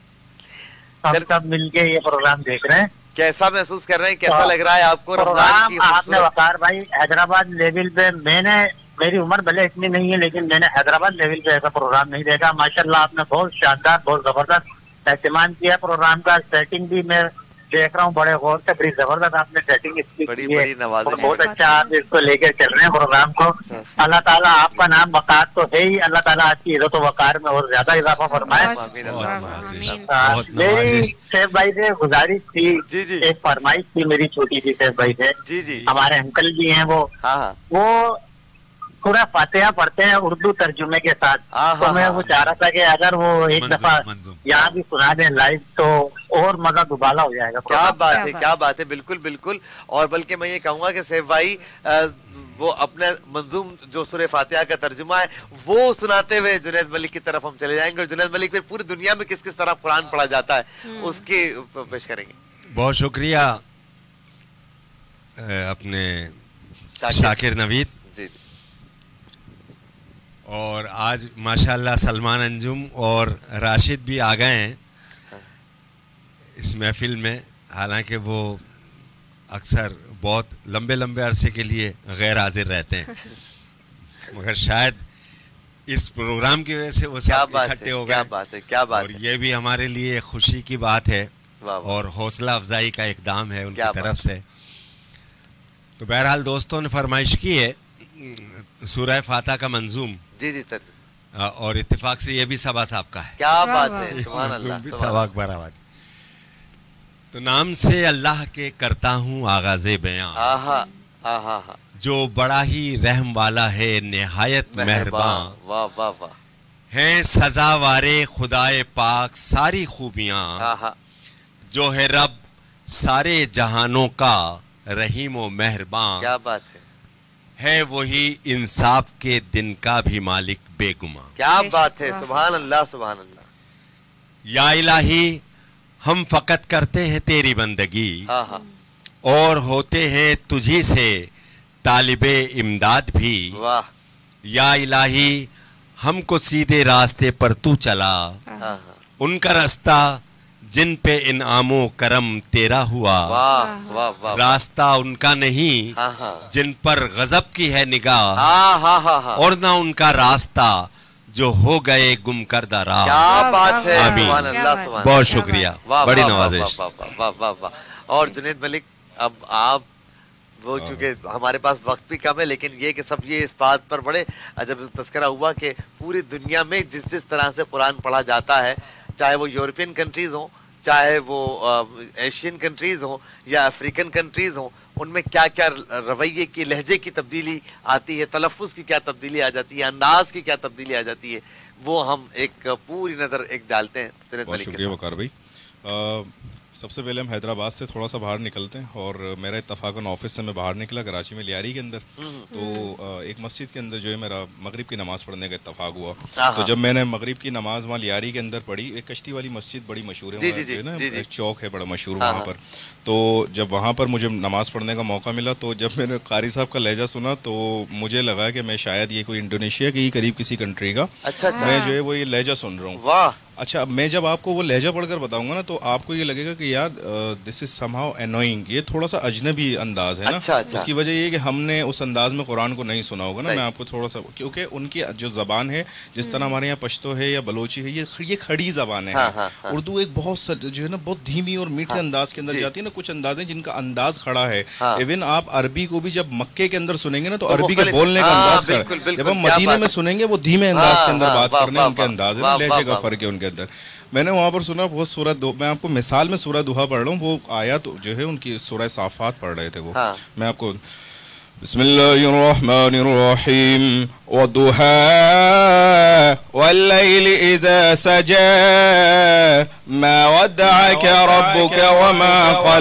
ہم سب مل کے یہ پروگرام دیکھ رہے ہیں. کیسا محسوس کر رہے ہیں، کیسا لگ رہا ہے آپ کو پروگرام؟ آپ نے وقار بھائی حیدرآباد لیول پہ، میں نے میری عمر بھلے اتنی نہیں ہے لیکن میں نے حیدرآباد لیول پہ ایسا پروگرام نہیں دیکھا. ماشاءاللہ آپ نے بہت شاندار، بہت زبردست اہتمام کیا پروگرام کا. سیٹنگ بھی میں دیکھ رہا ہوں بڑے غور سے، بڑی زبردست آپ نے سیٹنگ کی ہے، بہت اچھا آپ اس کو لے کے چل رہے ہیں پروگرام کو. اللہ تعالیٰ آپ کا نام وقار تو ہے ہی، اللہ تعالیٰ آپ کی عزت و وقار میں اور زیادہ اضافہ فرمائے. میری سیف بھائی سے گزارش تھی، ایک فرمائش تھی میری چھوٹی سی سیف بھائی سے. ہمارے انکل بھی ہیں وہ وہ پورا فاتحہ پڑھتے ہیں اردو ترجمے کے ساتھ، تو میں وہ چاہ رہا تھا کہ اگر وہ ایک دفعہ یہاں بھی سنا دیں لائیو تو اور مزہ دوبالا ہو جائے گا. کیا بات ہے، کیا بات ہے، بالکل بالکل. اور بلکہ میں یہ کہوں گا کہ سیف بھائی وہ اپنے منظوم جو سورہ فاتحہ کا ترجمہ ہے وہ سناتے ہوئے جنید ملک کی طرف ہم چلے جائیں گے، اور جنید ملک پھر پوری دنیا میں کس کس طرح قرآن پڑھا جاتا ہے اس کی پیش کریں گے. بہت شکریہ اپنے شاکر نوید. جی. اور آج ماشاءاللہ سلمان انجم اور راشد بھی آ گئے ہیں. اس محفل میں، حالانکہ وہ اکثر بہت لمبے لمبے عرصے کے لیے غیر حاضر رہتے ہیں، مگر شاید اس پروگرام کی وجہ سے وہ سب اکٹھے ہو گئے. اور یہ بھی ہمارے لیے خوشی کی بات ہے اور حوصلہ افزائی کا اقدام ہے ان کی طرف سے. تو بہرحال دوستوں نے فرمائش کی ہے سورہ فاتحہ کا منظوم. جی جی تر. اور اتفاق سے یہ بھی سبا صاحب کا ہے. کیا بات ہے، سبحان اللہ. بھی سبا اکبر آباد. تو نام سے اللہ کے کرتا ہوں آغاز بیاں، آہا آہا، جو بڑا ہی رحم والا ہے نہایت مہرباں. واہ واہ واہ. ہیں سزاوارے خدائے پاک ساری خوبیاں، آہا. جو ہے رب سارے جہانوں کا رحیم و مہرباں. کیا بات ہے. ہے وہی انصاف کے دن کا بھی مالک بے گماں. کیا بات ہے، سبحان اللہ سبحان اللہ. یا الہی ہم فقط کرتے ہیں تیری بندگی، آہا. اور ہوتے ہیں تجھی سے طالب امداد بھی. واہ. یا الہی ہم کو سیدھے راستے پر تو چلا، آہا. ان کا راستہ جن پہ انعام و کرم تیرا ہوا، واہ واہ واہ. راستہ ان کا نہیں آہا. جن پر غضب کی ہے نگاہ، آہا ہا ہا. اور نہ ان کا راستہ جو ہو گئے گم کردہ راہ. کیا بات ہے، آمین. سبحان اللہ سبحان. بہت شکریہ، بڑی نوازش. واہ واہ واہ واہ. اور جنید ملک، اب آپ وہ چونکہ ہمارے پاس وقت بھی کم ہے، لیکن یہ کہ سب یہ اس بات پر بڑے جب تذکرہ ہوا کہ پوری دنیا میں جس جس طرح سے قرآن پڑھا جاتا ہے، چاہے وہ یورپین کنٹریز ہوں، چاہے وہ ایشین کنٹریز ہوں یا افریقن کنٹریز ہوں، ان میں کیا کیا رویے کی، لہجے کی تبدیلی آتی ہے، تلفظ کی کیا تبدیلی آ جاتی ہے، انداز کی کیا تبدیلی آ جاتی ہے، وہ ہم ایک پوری نظر ایک ڈالتے ہیں. بہت شکریہ وقار بھائی. سب سے پہلے ہم حیدرآباد سے تھوڑا سا باہر نکلتے ہیں، اور میرا اتفاقاً آفس سے میں باہر نکلا کراچی میں لیاری کے اندر، تو ایک مسجد کے اندر جو ہے میرا مغرب کی نماز پڑھنے کا اتفاق ہوا. تو جب میں نے مغرب کی نماز وہاں لیاری کے اندر پڑھی، ایک کشتی والی مسجد بڑی مشہور ہے جو ہے نا، ایک چوک ہے بڑا مشہور وہاں پر. تو جب وہاں پر مجھے نماز پڑھنے کا موقع ملا، تو جب میں نے قاری صاحب کا لہجہ سنا تو مجھے لگا کہ میں شاید یہ کوئی انڈونیشیا کے قریب کسی کنٹری کا میں جو ہے وہ یہ لہجہ سن رہا ہوں. واہ. اچھا، میں جب آپ کو وہ لہجہ پڑھ کر بتاؤں گا نا تو آپ کو یہ لگے گا کہ یار دس از سم ہاؤ انوئنگ، یہ تھوڑا سا اجنبی انداز ہے نا. اچھا اچھا. اس کی وجہ یہ کہ ہم نے اس انداز میں قرآن کو نہیں سنا ہوگا نا. میں آپ کو تھوڑا سا، کیونکہ ان کی جو زبان ہے، جس طرح ہمارے یہاں پشتو ہے یا بلوچی ہے، یہ کھڑی زبان ہے. اردو ایک بہت جو ہے نا بہت دھیمی اور میٹھے انداز کے اندر جاتی ہے نا. کچھ انداز ہیں جن کا انداز کھڑا ہے. ایون آپ عربی کو بھی جب مکے کے اندر سنیں گے نا تو عربی کے بولنے کا انداز کھڑا ہے. جب ہم مدینے میں سنیں گے وہ دھیمے انداز کے اندر بات کرنے ان کے انداز ہے، لہجے کا فرق ہے ان کے اندر. میں نے وہاں پر سنا وہ سورہ دو، میں آپ کو مثال میں سورہ دوحہ پڑھ رہا ہوں، وہ آیات جو ہے ان کی سورہ صافات پڑھ رہے تھے وہ. میں آپ کو بسم اللہ الرحمن الرحیم والضحى واللیل اذا سجى ما ودعك ربك وما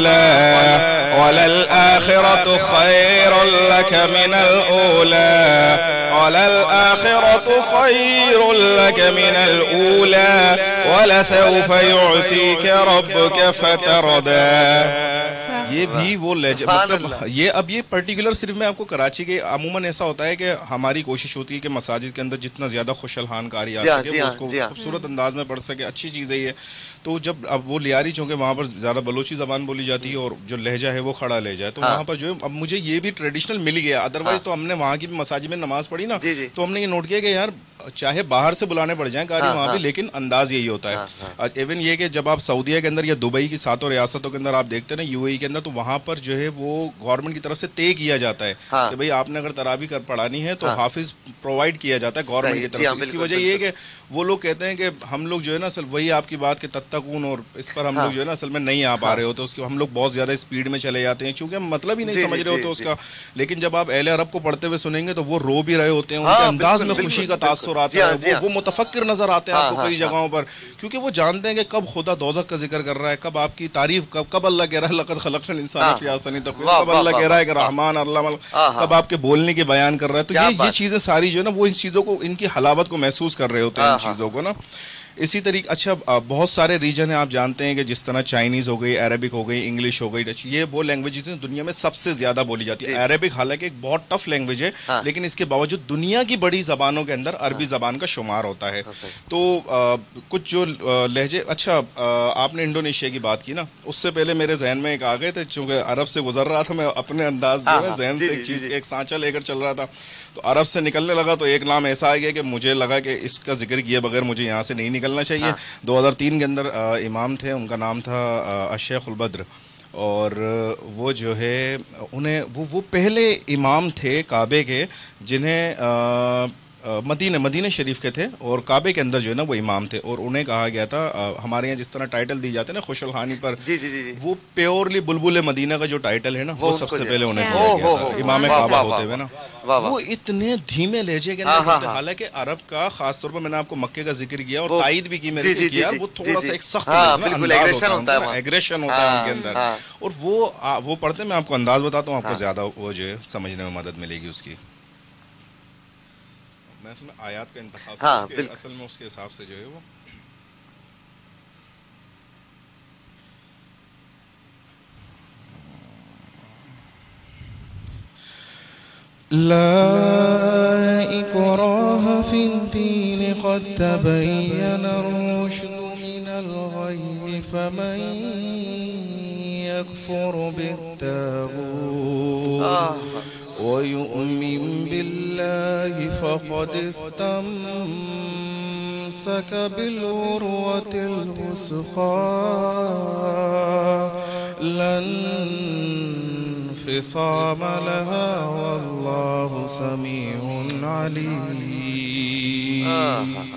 قلى وللآخرة خير لك من الأولى وللآخرة خير لك من الأولى ولسوف يعطيك ربك فترضى. یہ بھی وہ لہجہ، مطلب یہ اب یہ پرٹیکولر صرف میں آپ کو کراچی کے، عموماً ایسا ہوتا ہے کہ ہماری کوشش ہوتی ہے کہ مساجد کے اندر جتنا زیادہ خوش الحان کاری آ سکے وہ اس کو خوبصورت انداز میں پڑھ سکے، اچھی چیز ہے یہ. تو جب اب وہ لیاری چونکہ وہاں پر زیادہ بلوچی زبان بولی جاتی ہے اور جو لہجہ ہے وہ کھڑا لہجہ ہے، تو وہاں پر جو ہے اب مجھے یہ بھی ٹریڈیشنل مل گیا. ادروائز تو ہم نے وہاں کی بھی مساجد میں نماز پڑھی نا تو ہم نے یہ نوٹ کیا کہ یار چاہے باہر سے بلانے پڑ جائیں قاری وہاں بھی، لیکن انداز یہی ہوتا ہے. ایون یہ کہ جب آپ سعودیہ کے اندر یا دبئی کی ساتوں ریاستوں کے اندر آپ دیکھتے ہیں نا، یو اے ای کے اندر، تو وہاں پر جو ہے وہ گورنمنٹ کی طرف سے طے کیا جاتا ہے کہ بھائی آپ نے اگر تراویح کر پڑھانی ہے تو حافظ پرووائڈ کیا جاتا ہے گورنمنٹ کی طرف سے. اس کی وجہ یہ ہے کہ وہ لوگ کہتے ہیں کہ ہم لوگ جو ہے نا اصل وہی آپ کی بات کہ تتقون، اور اس پر ہم لوگ جو ہے نا اصل میں نہیں آ پا رہے ہوتے، اس کے ہم لوگ بہت زیادہ اسپیڈ میں چلے جاتے ہیں کیونکہ ہم مطلب ہی نہیں سمجھ رہے ہوتے اس کا. لیکن جب آپ اہل عرب کو پڑھتے ہوئے سنیں گے تو وہ رو بھی رہے ہوتے ہیں، ان کے انداز میں خوشی کا تاثر آتا ہے، وہ متفکر نظر آتے ہیں آپ کو کئی جگہوں پر، کیونکہ وہ جانتے ہیں کہ کب خدا دوزخ کا ذکر کر رہا ہے، کب آپ کی تعریف، کب کب اللہ کہہ رہا ہے لقد خلقنا الانسان فی احسن تقویم، کب اللہ کہہ رہا ہے کہ رحمان اللہ، کب آپ کے بولنے کے بیان کر رہا ہے. تو یہ یہ چیزیں ساری جو ہے نا وہ ان چیزوں کو، ان کی حلاوت کو محسوس کر رہے ہوتے ہیں ان چیزوں کو نا. اسی طریقے اچھا بہت سارے ریجن ہیں آپ جانتے ہیں کہ جس طرح چائنیز ہو گئی, عربک ہو گئی, انگلش ہو گئی, یہ وہ لینگویجز ہیں دنیا میں سب سے زیادہ بولی جاتی ہے. عربک حالانکہ ایک بہت ٹف لینگویج ہے لیکن اس کے باوجود دنیا کی بڑی زبانوں کے اندر عربی زبان کا شمار ہوتا ہے. تو کچھ جو لہجے, اچھا آپ نے انڈونیشیا کی بات کی نا, اس سے پہلے میرے ذہن میں ایک آ گئے تھے, چونکہ عرب سے گزر رہا تھا میں اپنے انداز جو ہے ذہن سے ایک چیز ایک سانچہ لے کر چل رہا تھا, تو عرب سے نکلنے لگا تو ایک نام ایسا آ گیا کہ مجھے لگا کہ اس کا ذکر کیے بغیر مجھے یہاں سے نہیں نکلنا چاہیے. دو ہزار تین کے اندر امام تھے, ان کا نام تھا الشیخ البدر, اور وہ جو ہے انہیں وہ وہ پہلے امام تھے کعبے کے جنہیں مدینہ مدینہ شریف کے تھے, اور کعبے کے اندر جو ہے نا وہ امام تھے, اور انہیں کہا گیا تھا ہمارے یہاں جس طرح ٹائٹل دی جاتے ہیں نا خوش الخانی پر, جی جی جی وہ پیورلی بلبل مدینہ کا جو ٹائٹل ہے نا وہ سب سے پہلے انہیں دیا گیا تھا امام کعبہ ہوتے ہوئے نا. وہ اتنے دھیمے لہجے کے اندر, حالانکہ عرب کا خاص طور پر میں نے آپ کو مکے کا ذکر کیا اور تائید بھی کی میرے سے کیا, وہ تھوڑا سا ایک سخت انداز ہوتا ہے, ایگریشن ہوتا ہے ان کے اندر, اور وہ وہ پڑھتے میں آپ کو انداز بتاتا ہوں, آپ کو زیادہ وہ جو ہے سمجھنے میں مدد ملے گی اس کی. میں اصل میں آیات کا انتخاب ہاں اصل میں اس کے حساب سے جو ہے وہ لا اکراہ فی الدین قد تبین الرشد من الغی فمن یکفر بالطاغوت وَيُؤْمِن بِاللَّهِ فَقَدِ اسْتَمْسَكَ بِالْعُرْوَةِ الْوُثْقَىٰ لَا انفصام لَهَا وَاللَّهُ سَمِيعٌ عَلِيمٌ.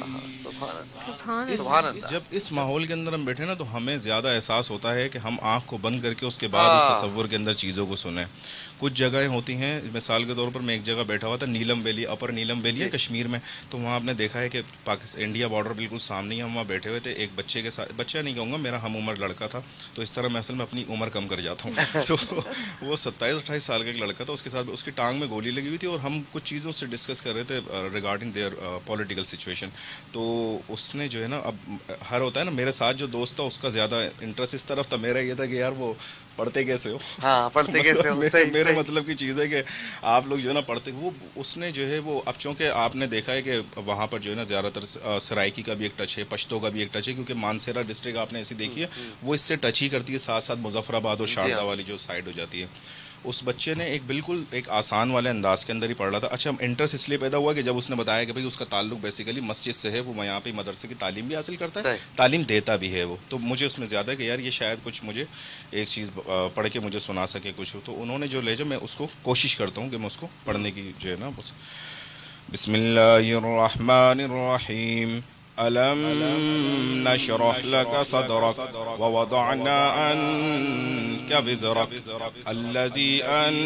جب اس ماحول کے اندر ہم بیٹھے نا تو ہمیں زیادہ احساس ہوتا ہے کہ ہم آنکھ کو بند کر کے اس کے بعد اس تصور کے اندر چیزوں کو سنیں. کچھ جگہیں ہوتی ہیں, مثال کے طور پر میں ایک جگہ بیٹھا ہوا تھا, نیلم ویلی, اپر نیلم ویلی ہے کشمیر میں, تو وہاں آپ نے دیکھا ہے کہ پاکستان انڈیا بارڈر بالکل سامنے ہی, ہم وہاں بیٹھے ہوئے تھے ایک بچے کے ساتھ, بچہ نہیں کہوں گا میرا ہم عمر لڑکا تھا, تو اس طرح میں اصل میں اپنی عمر کم کر جاتا ہوں. تو وہ ستائیس اٹھائیس سال کا ایک لڑکا تھا, اس کے ساتھ اس کی ٹانگ میں گولی لگی ہوئی تھی, اور ہم کچھ چیزوں سے ڈسکس کر رہے تھے ریگارڈنگ دیئر پولیٹیکل سچویشن. تو اس نے جو ہے نا, اب ہر ہوتا ہے نا, میرے ساتھ جو دوست تھا اس کا زیادہ انٹرسٹ اس طرف تھا, میرا یہ تھا کہ یار وہ پڑھتے کیسے ہو, ہاں پڑھتے کیسے ہو, میرے مطلب کی چیز ہے کہ آپ لوگ جو ہے نا پڑھتے, وہ اس نے جو ہے وہ, اب چونکہ آپ نے دیکھا ہے کہ وہاں پر جو ہے نا زیادہ تر سرائکی کا بھی ایک ٹچ ہے, پشتو کا بھی ایک ٹچ ہے, کیونکہ مانسیرا ڈسٹرکٹ آپ نے ایسی دیکھی ہے وہ اس سے ٹچ ہی کرتی ہے, ساتھ ساتھ مظفر آباد اور شاردہ والی جو سائڈ ہو جاتی ہے. اس بچے نے ایک بالکل ایک آسان والے انداز کے اندر ہی پڑھ رہا تھا. اچھا انٹرسٹ اس لیے پیدا ہوا کہ جب اس نے بتایا کہ بھائی اس کا تعلق بیسیکلی مسجد سے ہے, وہ یہاں پہ مدرسے کی تعلیم بھی حاصل کرتا ہے, تعلیم دیتا بھی ہے وہ, تو مجھے اس میں زیادہ کہ یار یہ شاید کچھ مجھے ایک چیز پڑھ کے مجھے سنا سکے کچھ. تو انہوں نے جو لہجہ, میں اس کو کوشش کرتا ہوں کہ میں اس کو پڑھنے کی جو ہے نا, بسم اللہ الرحمن الرحیم. ألم نشرح لك صدرك ووضعنا عنك وزرك الذي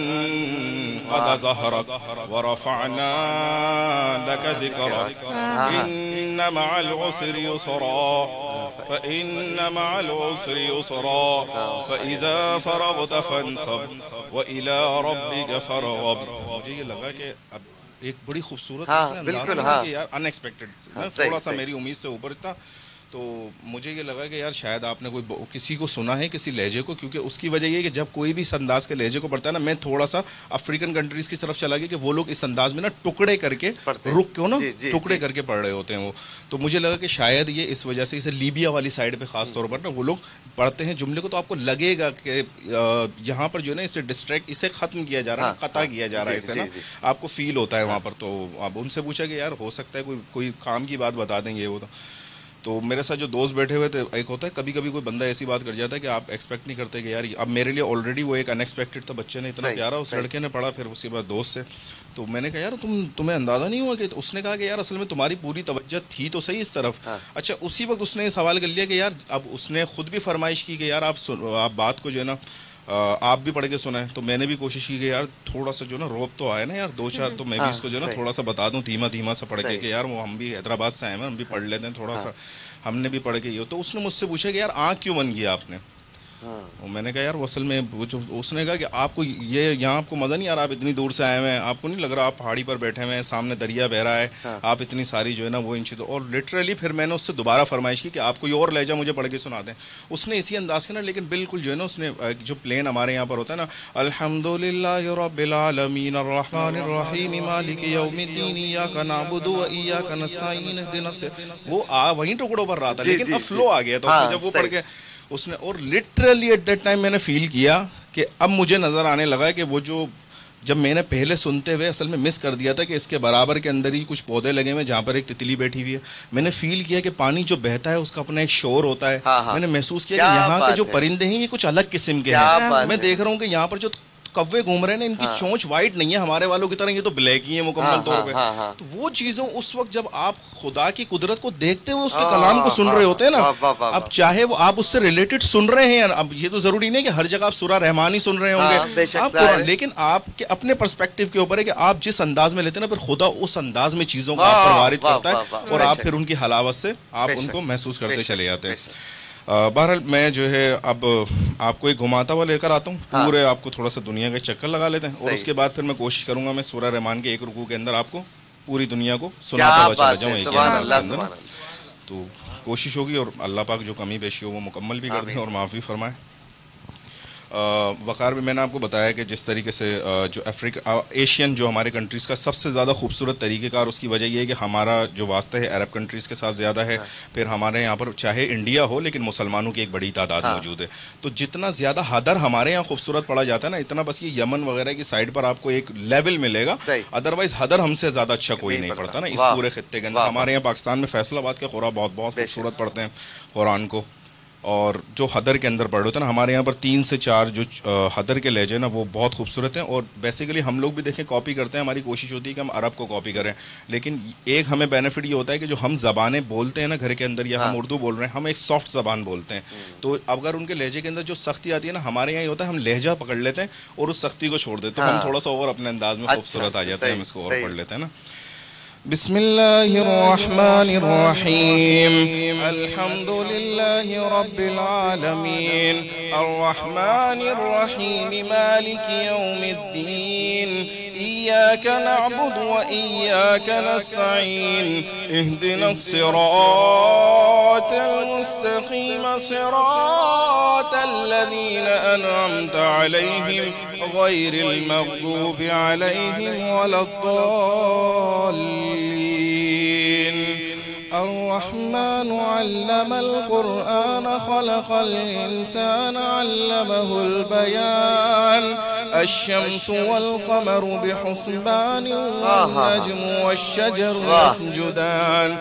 أنقض ظهرك ورفعنا لك ذكرك إن مع العسر يسرا فإن مع العسر يسرا فإذا فرغت فانصب وإلى ربك فارغب. مجھے یہ لگا کہ اب ایک بڑی خوبصورت یار ان ایکسپیکٹڈ, تھوڑا سا میری امید سے اوپر تھا, تو مجھے یہ لگا کہ یار شاید آپ نے کوئی کسی کو سنا ہے کسی لہجے کو, کیونکہ اس کی وجہ یہ ہے کہ جب کوئی بھی اس انداز کے لہجے کو پڑھتا ہے نا, میں تھوڑا سا افریقن کنٹریز کی طرف چلا گیا کہ وہ لوگ اس انداز میں نا ٹکڑے کر کے رک کے نا ٹکڑے کر کے پڑھ رہے ہوتے ہیں وہ, تو مجھے لگا کہ شاید یہ اس وجہ سے اسے لیبیا والی سائڈ پہ خاص طور پر نا وہ لوگ پڑھتے ہیں جملے کو, تو آپ کو لگے گا کہ یہاں پر جو ہے نا اسے ڈسٹریکٹ, اسے ختم کیا جا رہا ہے, قطع کیا جا رہا ہے اسے نا, آپ کو فیل ہوتا ہے وہاں پر. تو اب ان سے پوچھا کہ یار ہو سکتا ہے کوئی کوئی کام کی بات بتا دیں یہ وہ, تو میرے ساتھ جو دوست بیٹھے ہوئے تھے, ایک ہوتا ہے کبھی کبھی کوئی بندہ ایسی بات کر جاتا ہے کہ آپ ایکسپیکٹ نہیں کرتے کہ یار, اب میرے لیے آلریڈی وہ ایک ان ایکسپیکٹڈ تھا, بچے نے اتنا پیارا اس لڑکے نے پڑھا, پھر اس کے بعد دوست سے, تو میں نے کہا یار تم تمہیں اندازہ نہیں ہوا کہ, اس نے کہا کہ یار اصل میں تمہاری پوری توجہ تھی تو صحیح اس طرف. اچھا اسی وقت اس نے یہ سوال کر لیا کہ یار, اب اس نے خود بھی فرمائش کی کہ یار آپ آپ بات کو جو ہے نا آپ بھی پڑھ کے سنائیں, تو میں نے بھی کوشش کی کہ یار تھوڑا سا جو نا روب تو آئے نا یار دو چار, تو میں بھی اس کو جو ہے نا تھوڑا سا بتا دوں دھیما دھیما سا پڑھ کے کہ یار وہ ہم بھی حیدرآباد سے آئے ہیں, ہم بھی پڑھ لیتے ہیں تھوڑا سا, ہم نے بھی پڑھ کے یہ. تو اس نے مجھ سے پوچھا کہ یار آنکھ کیوں بن گیا آپ نے, اور میں نے کہا یار وہ اصل میں وہ جو اس نے کہا کہ آپ کو یہ یہاں آپ کو مزہ نہیں آ رہا, آپ اتنی دور سے آئے ہوئے ہیں, آپ کو نہیں لگ رہا آپ پہاڑی پر بیٹھے ہوئے ہیں, سامنے دریا بہ رہا ہے, آپ اتنی ساری جو ہے نا وہ ان چیزوں. اور لٹرلی پھر میں نے اس سے دوبارہ فرمائش کی کہ آپ کوئی اور لہجہ مجھے پڑھ کے سنا دیں. اس نے اسی انداز کے نا, لیکن بالکل جو ہے نا اس نے جو پلین ہمارے یہاں پر ہوتا ہے نا, الحمدللہ رب العالمین الرحمن الرحیم مالک یوم الدین ایاک نعبد و ایاک نستعین اهدنا الصراط, وہ وہیں ٹکڑوں پر رہا تھا لیکن اب فلو آ گیا تھا جب وہ پڑھ کے اس نے. اور لٹرلی ایٹ دیٹ ٹائم میں نے فیل کیا کہ اب مجھے نظر آنے لگا کہ وہ جو جب میں نے پہلے سنتے ہوئے اصل میں مس کر دیا تھا کہ اس کے برابر کے اندر ہی کچھ پودے لگے ہوئے جہاں پر ایک تتلی بیٹھی ہوئی ہے, میں نے فیل کیا کہ پانی جو بہتا ہے اس کا اپنا ایک شور ہوتا ہے. میں نے محسوس کیا کہ یہاں کے جو پرندے ہیں یہ کچھ الگ قسم کے ہیں. میں دیکھ رہا ہوں کہ یہاں پر جو کوے گھوم رہے ہیں ان کی چونچ وائٹ نہیں ہے ہمارے والوں کی طرح, یہ تو بلیک ہی ہے مکمل طور پہ. تو وہ چیزوں اس وقت جب آپ خدا کی قدرت کو دیکھتے ہوئے اس کے کلام کو سن رہے ہوتے ہیں نا, اب چاہے وہ آپ اس سے ریلیٹڈ سن رہے ہیں, اب یہ تو ضروری نہیں کہ ہر جگہ آپ سورہ رحمان ہی سن رہے ہوں گے آپ قرآن, لیکن آپ کے اپنے پرسپیکٹیو کے اوپر ہے کہ آپ جس انداز میں لیتے ہیں نا پھر خدا اس انداز میں چیزوں کو آپ پر وارد کرتا ہے اور آپ پھر ان کی حلاوت سے آپ ان کو محسوس کرتے چلے جاتے ہیں. بہرحال میں جو ہے اب آپ کو ایک گھماتا ہوا لے کر آتا ہوں, پورے آپ کو تھوڑا سا دنیا کا چکر لگا لیتے ہیں, اور اس کے بعد پھر میں کوشش کروں گا میں سورہ رحمان کے ایک رکوع کے اندر آپ کو پوری دنیا کو سناتا ہوا چلا جاؤں ایک انداز کے اندر. تو کوشش ہوگی اور اللہ پاک جو کمی بیشی ہو وہ مکمل بھی کر دیں اور معافی فرمائے. وقار بھی میں نے آپ کو بتایا کہ جس طریقے سے جو افریقہ ایشین جو ہمارے کنٹریز کا سب سے زیادہ خوبصورت طریقہ کار, اس کی وجہ یہ ہے کہ ہمارا جو واسطہ ہے عرب کنٹریز کے ساتھ زیادہ ہے. پھر ہمارے یہاں پر چاہے انڈیا ہو لیکن مسلمانوں کی ایک بڑی تعداد موجود ہے. تو جتنا زیادہ حدر ہمارے یہاں خوبصورت پڑا جاتا ہے نا, اتنا بس یہ یمن وغیرہ کی سائڈ پر آپ کو ایک لیول ملے گا, ادروائز حدر ہم سے زیادہ اچھا کوئی نہیں پڑتا نا اس پورے خطے کے اندر. ہمارے یہاں پاکستان میں فیصل آباد کے قرآن بہت بہت خوبصورت پڑھتے ہیں قرآن کو, اور جو حدر کے اندر پڑھ رہے ہوتے ہیں نا, ہمارے یہاں پر تین سے چار جو حدر کے لہجے نا وہ بہت خوبصورت ہیں. اور بیسیکلی ہم لوگ بھی دیکھیں کاپی کرتے ہیں, ہماری کوشش ہوتی ہے کہ ہم عرب کو کاپی کریں, لیکن ایک ہمیں بینیفٹ یہ ہوتا ہے کہ جو ہم زبانیں بولتے ہیں نا گھر کے اندر, یا ہم اردو بول رہے ہیں, ہم ایک سافٹ زبان بولتے ہیں. تو اگر ان کے لہجے کے اندر جو سختی آتی ہے نا, ہمارے یہاں یہ ہوتا ہے ہم لہجہ پکڑ لیتے ہیں اور اس سختی کو چھوڑ دیتے ہیں, ہم تھوڑا سا اور اپنے انداز میں خوبصورت آ جاتے ہیں, ہم اس کو اور پڑھ لیتے ہیں نا. بسم الله الرحمن الرحيم الحمد لله رب العالمين الرحمن الرحيم مالك يوم الدين إياك نعبد وإياك نستعين اهدنا الصراط المستقيم صراط الذين أنعمت عليهم غير المغضوب عليهم ولا الضالين. الرحمن علم القرآن خلق الإنسان علمه البيان الشمس والقمر بحسبان والنجم والشجر يسجدان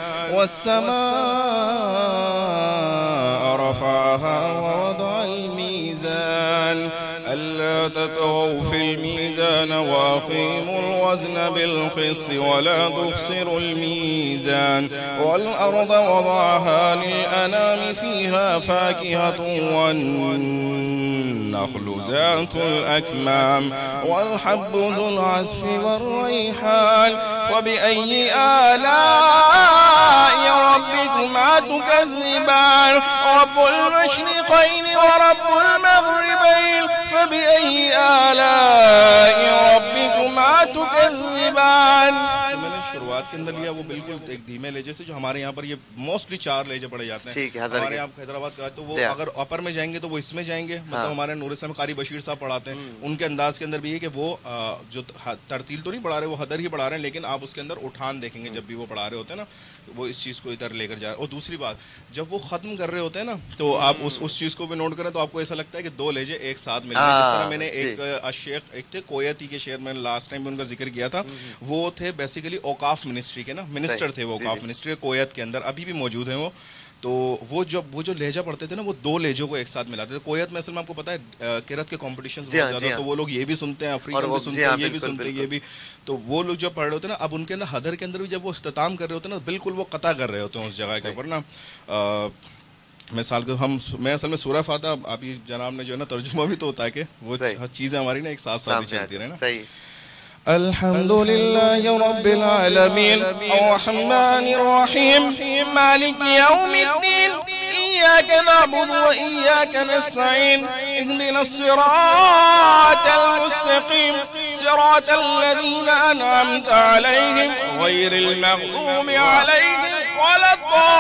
والسماء رفعها ووضع الميزان ألا تطغوا في الميزان وأقيموا الوزن بالقسط ولا تخسروا الميزان والأرض وضعها للأنام فيها فاكهة والنخل ذات الأكمام والحب ذو العصف والريحان وبأي آلاء ربكما تكذبان رب المشرقين ورب المغربين فبأي آلاء ربكما تكذبان. میں نے شروعات کے اندر لیا وہ بالکل ایک دھیمے لہجے سے, جو ہمارے یہاں پر یہ موسٹلی چار لہجے پڑے جاتے ہیں. ہمارے یہاں حیدرآباد کا تو وہ اگر اپر میں جائیں گے تو وہ اس میں جائیں گے, مطلب ہمارے نور اسلام قاری بشیر صاحب پڑھاتے ہیں, ان کے انداز کے اندر بھی ہے کہ وہ جو ترتیل تو نہیں پڑھا رہے, وہ حدر ہی پڑھا رہے ہیں, لیکن آپ اس کے اندر اٹھان دیکھیں گے جب بھی وہ پڑھا رہے ہوتے ہیں نا, وہ اس چیز کو ادھر لے کر جا رہے ہیں. اور دوسری بات, جب وہ ختم کر رہے ہوتے ہیں نا تو آپ اس اس چیز کو بھی نوٹ کریں تو آپ کو ایسا لگتا ہے کہ دو لہجے ایک ساتھ ملے. جس طرح میں نے ایک شیخ ایک تھے کویتی کے شعر, میں نے لاسٹ ٹائم ان کا ذکر کیا تھا, وہ تھے بیسیکلی اوقاف منسٹری کے نا منسٹر تھے, وہ اوقاف منسٹری کویت کے اندر ابھی بھی موجود ہیں وہ. تو وہ جب وہ جو لہجہ پڑھتے تھے نا وہ دو لہجوں کو ایک ساتھ ملاتے تھے. کویت میں اصل میں آپ کو پتا ہے قرات کے کمپٹیشن بہت زیادہ, تو وہ لوگ یہ بھی سنتے ہیں, افریقہ بھی سنتے ہیں, یہ بھی سنتے ہیں, یہ بھی. تو وہ لوگ جب پڑھ رہے ہوتے ہیں نا, اب ان کے نا حدر کے اندر بھی جب وہ اختتام کر رہے ہوتے ہیں نا, بالکل وہ قطع کر رہے ہوتے ہیں اس جگہ کے اوپر نا. مثال کے ہم میں اصل میں سورہ فاتحہ ابھی جناب نے جو ہے نا ترجمہ بھی تو ہوتا ہے کہ وہ چیزیں ہماری نا ایک ساتھ ساتھ چلتی رہے نا. الحمد لله رب العالمين الرحمن الرحيم مالك يوم الدين إياك نعبد وإياك نستعين اهدنا الصراط المستقيم صراط الذين أنعمت عليهم غير المغضوب عليهم ولا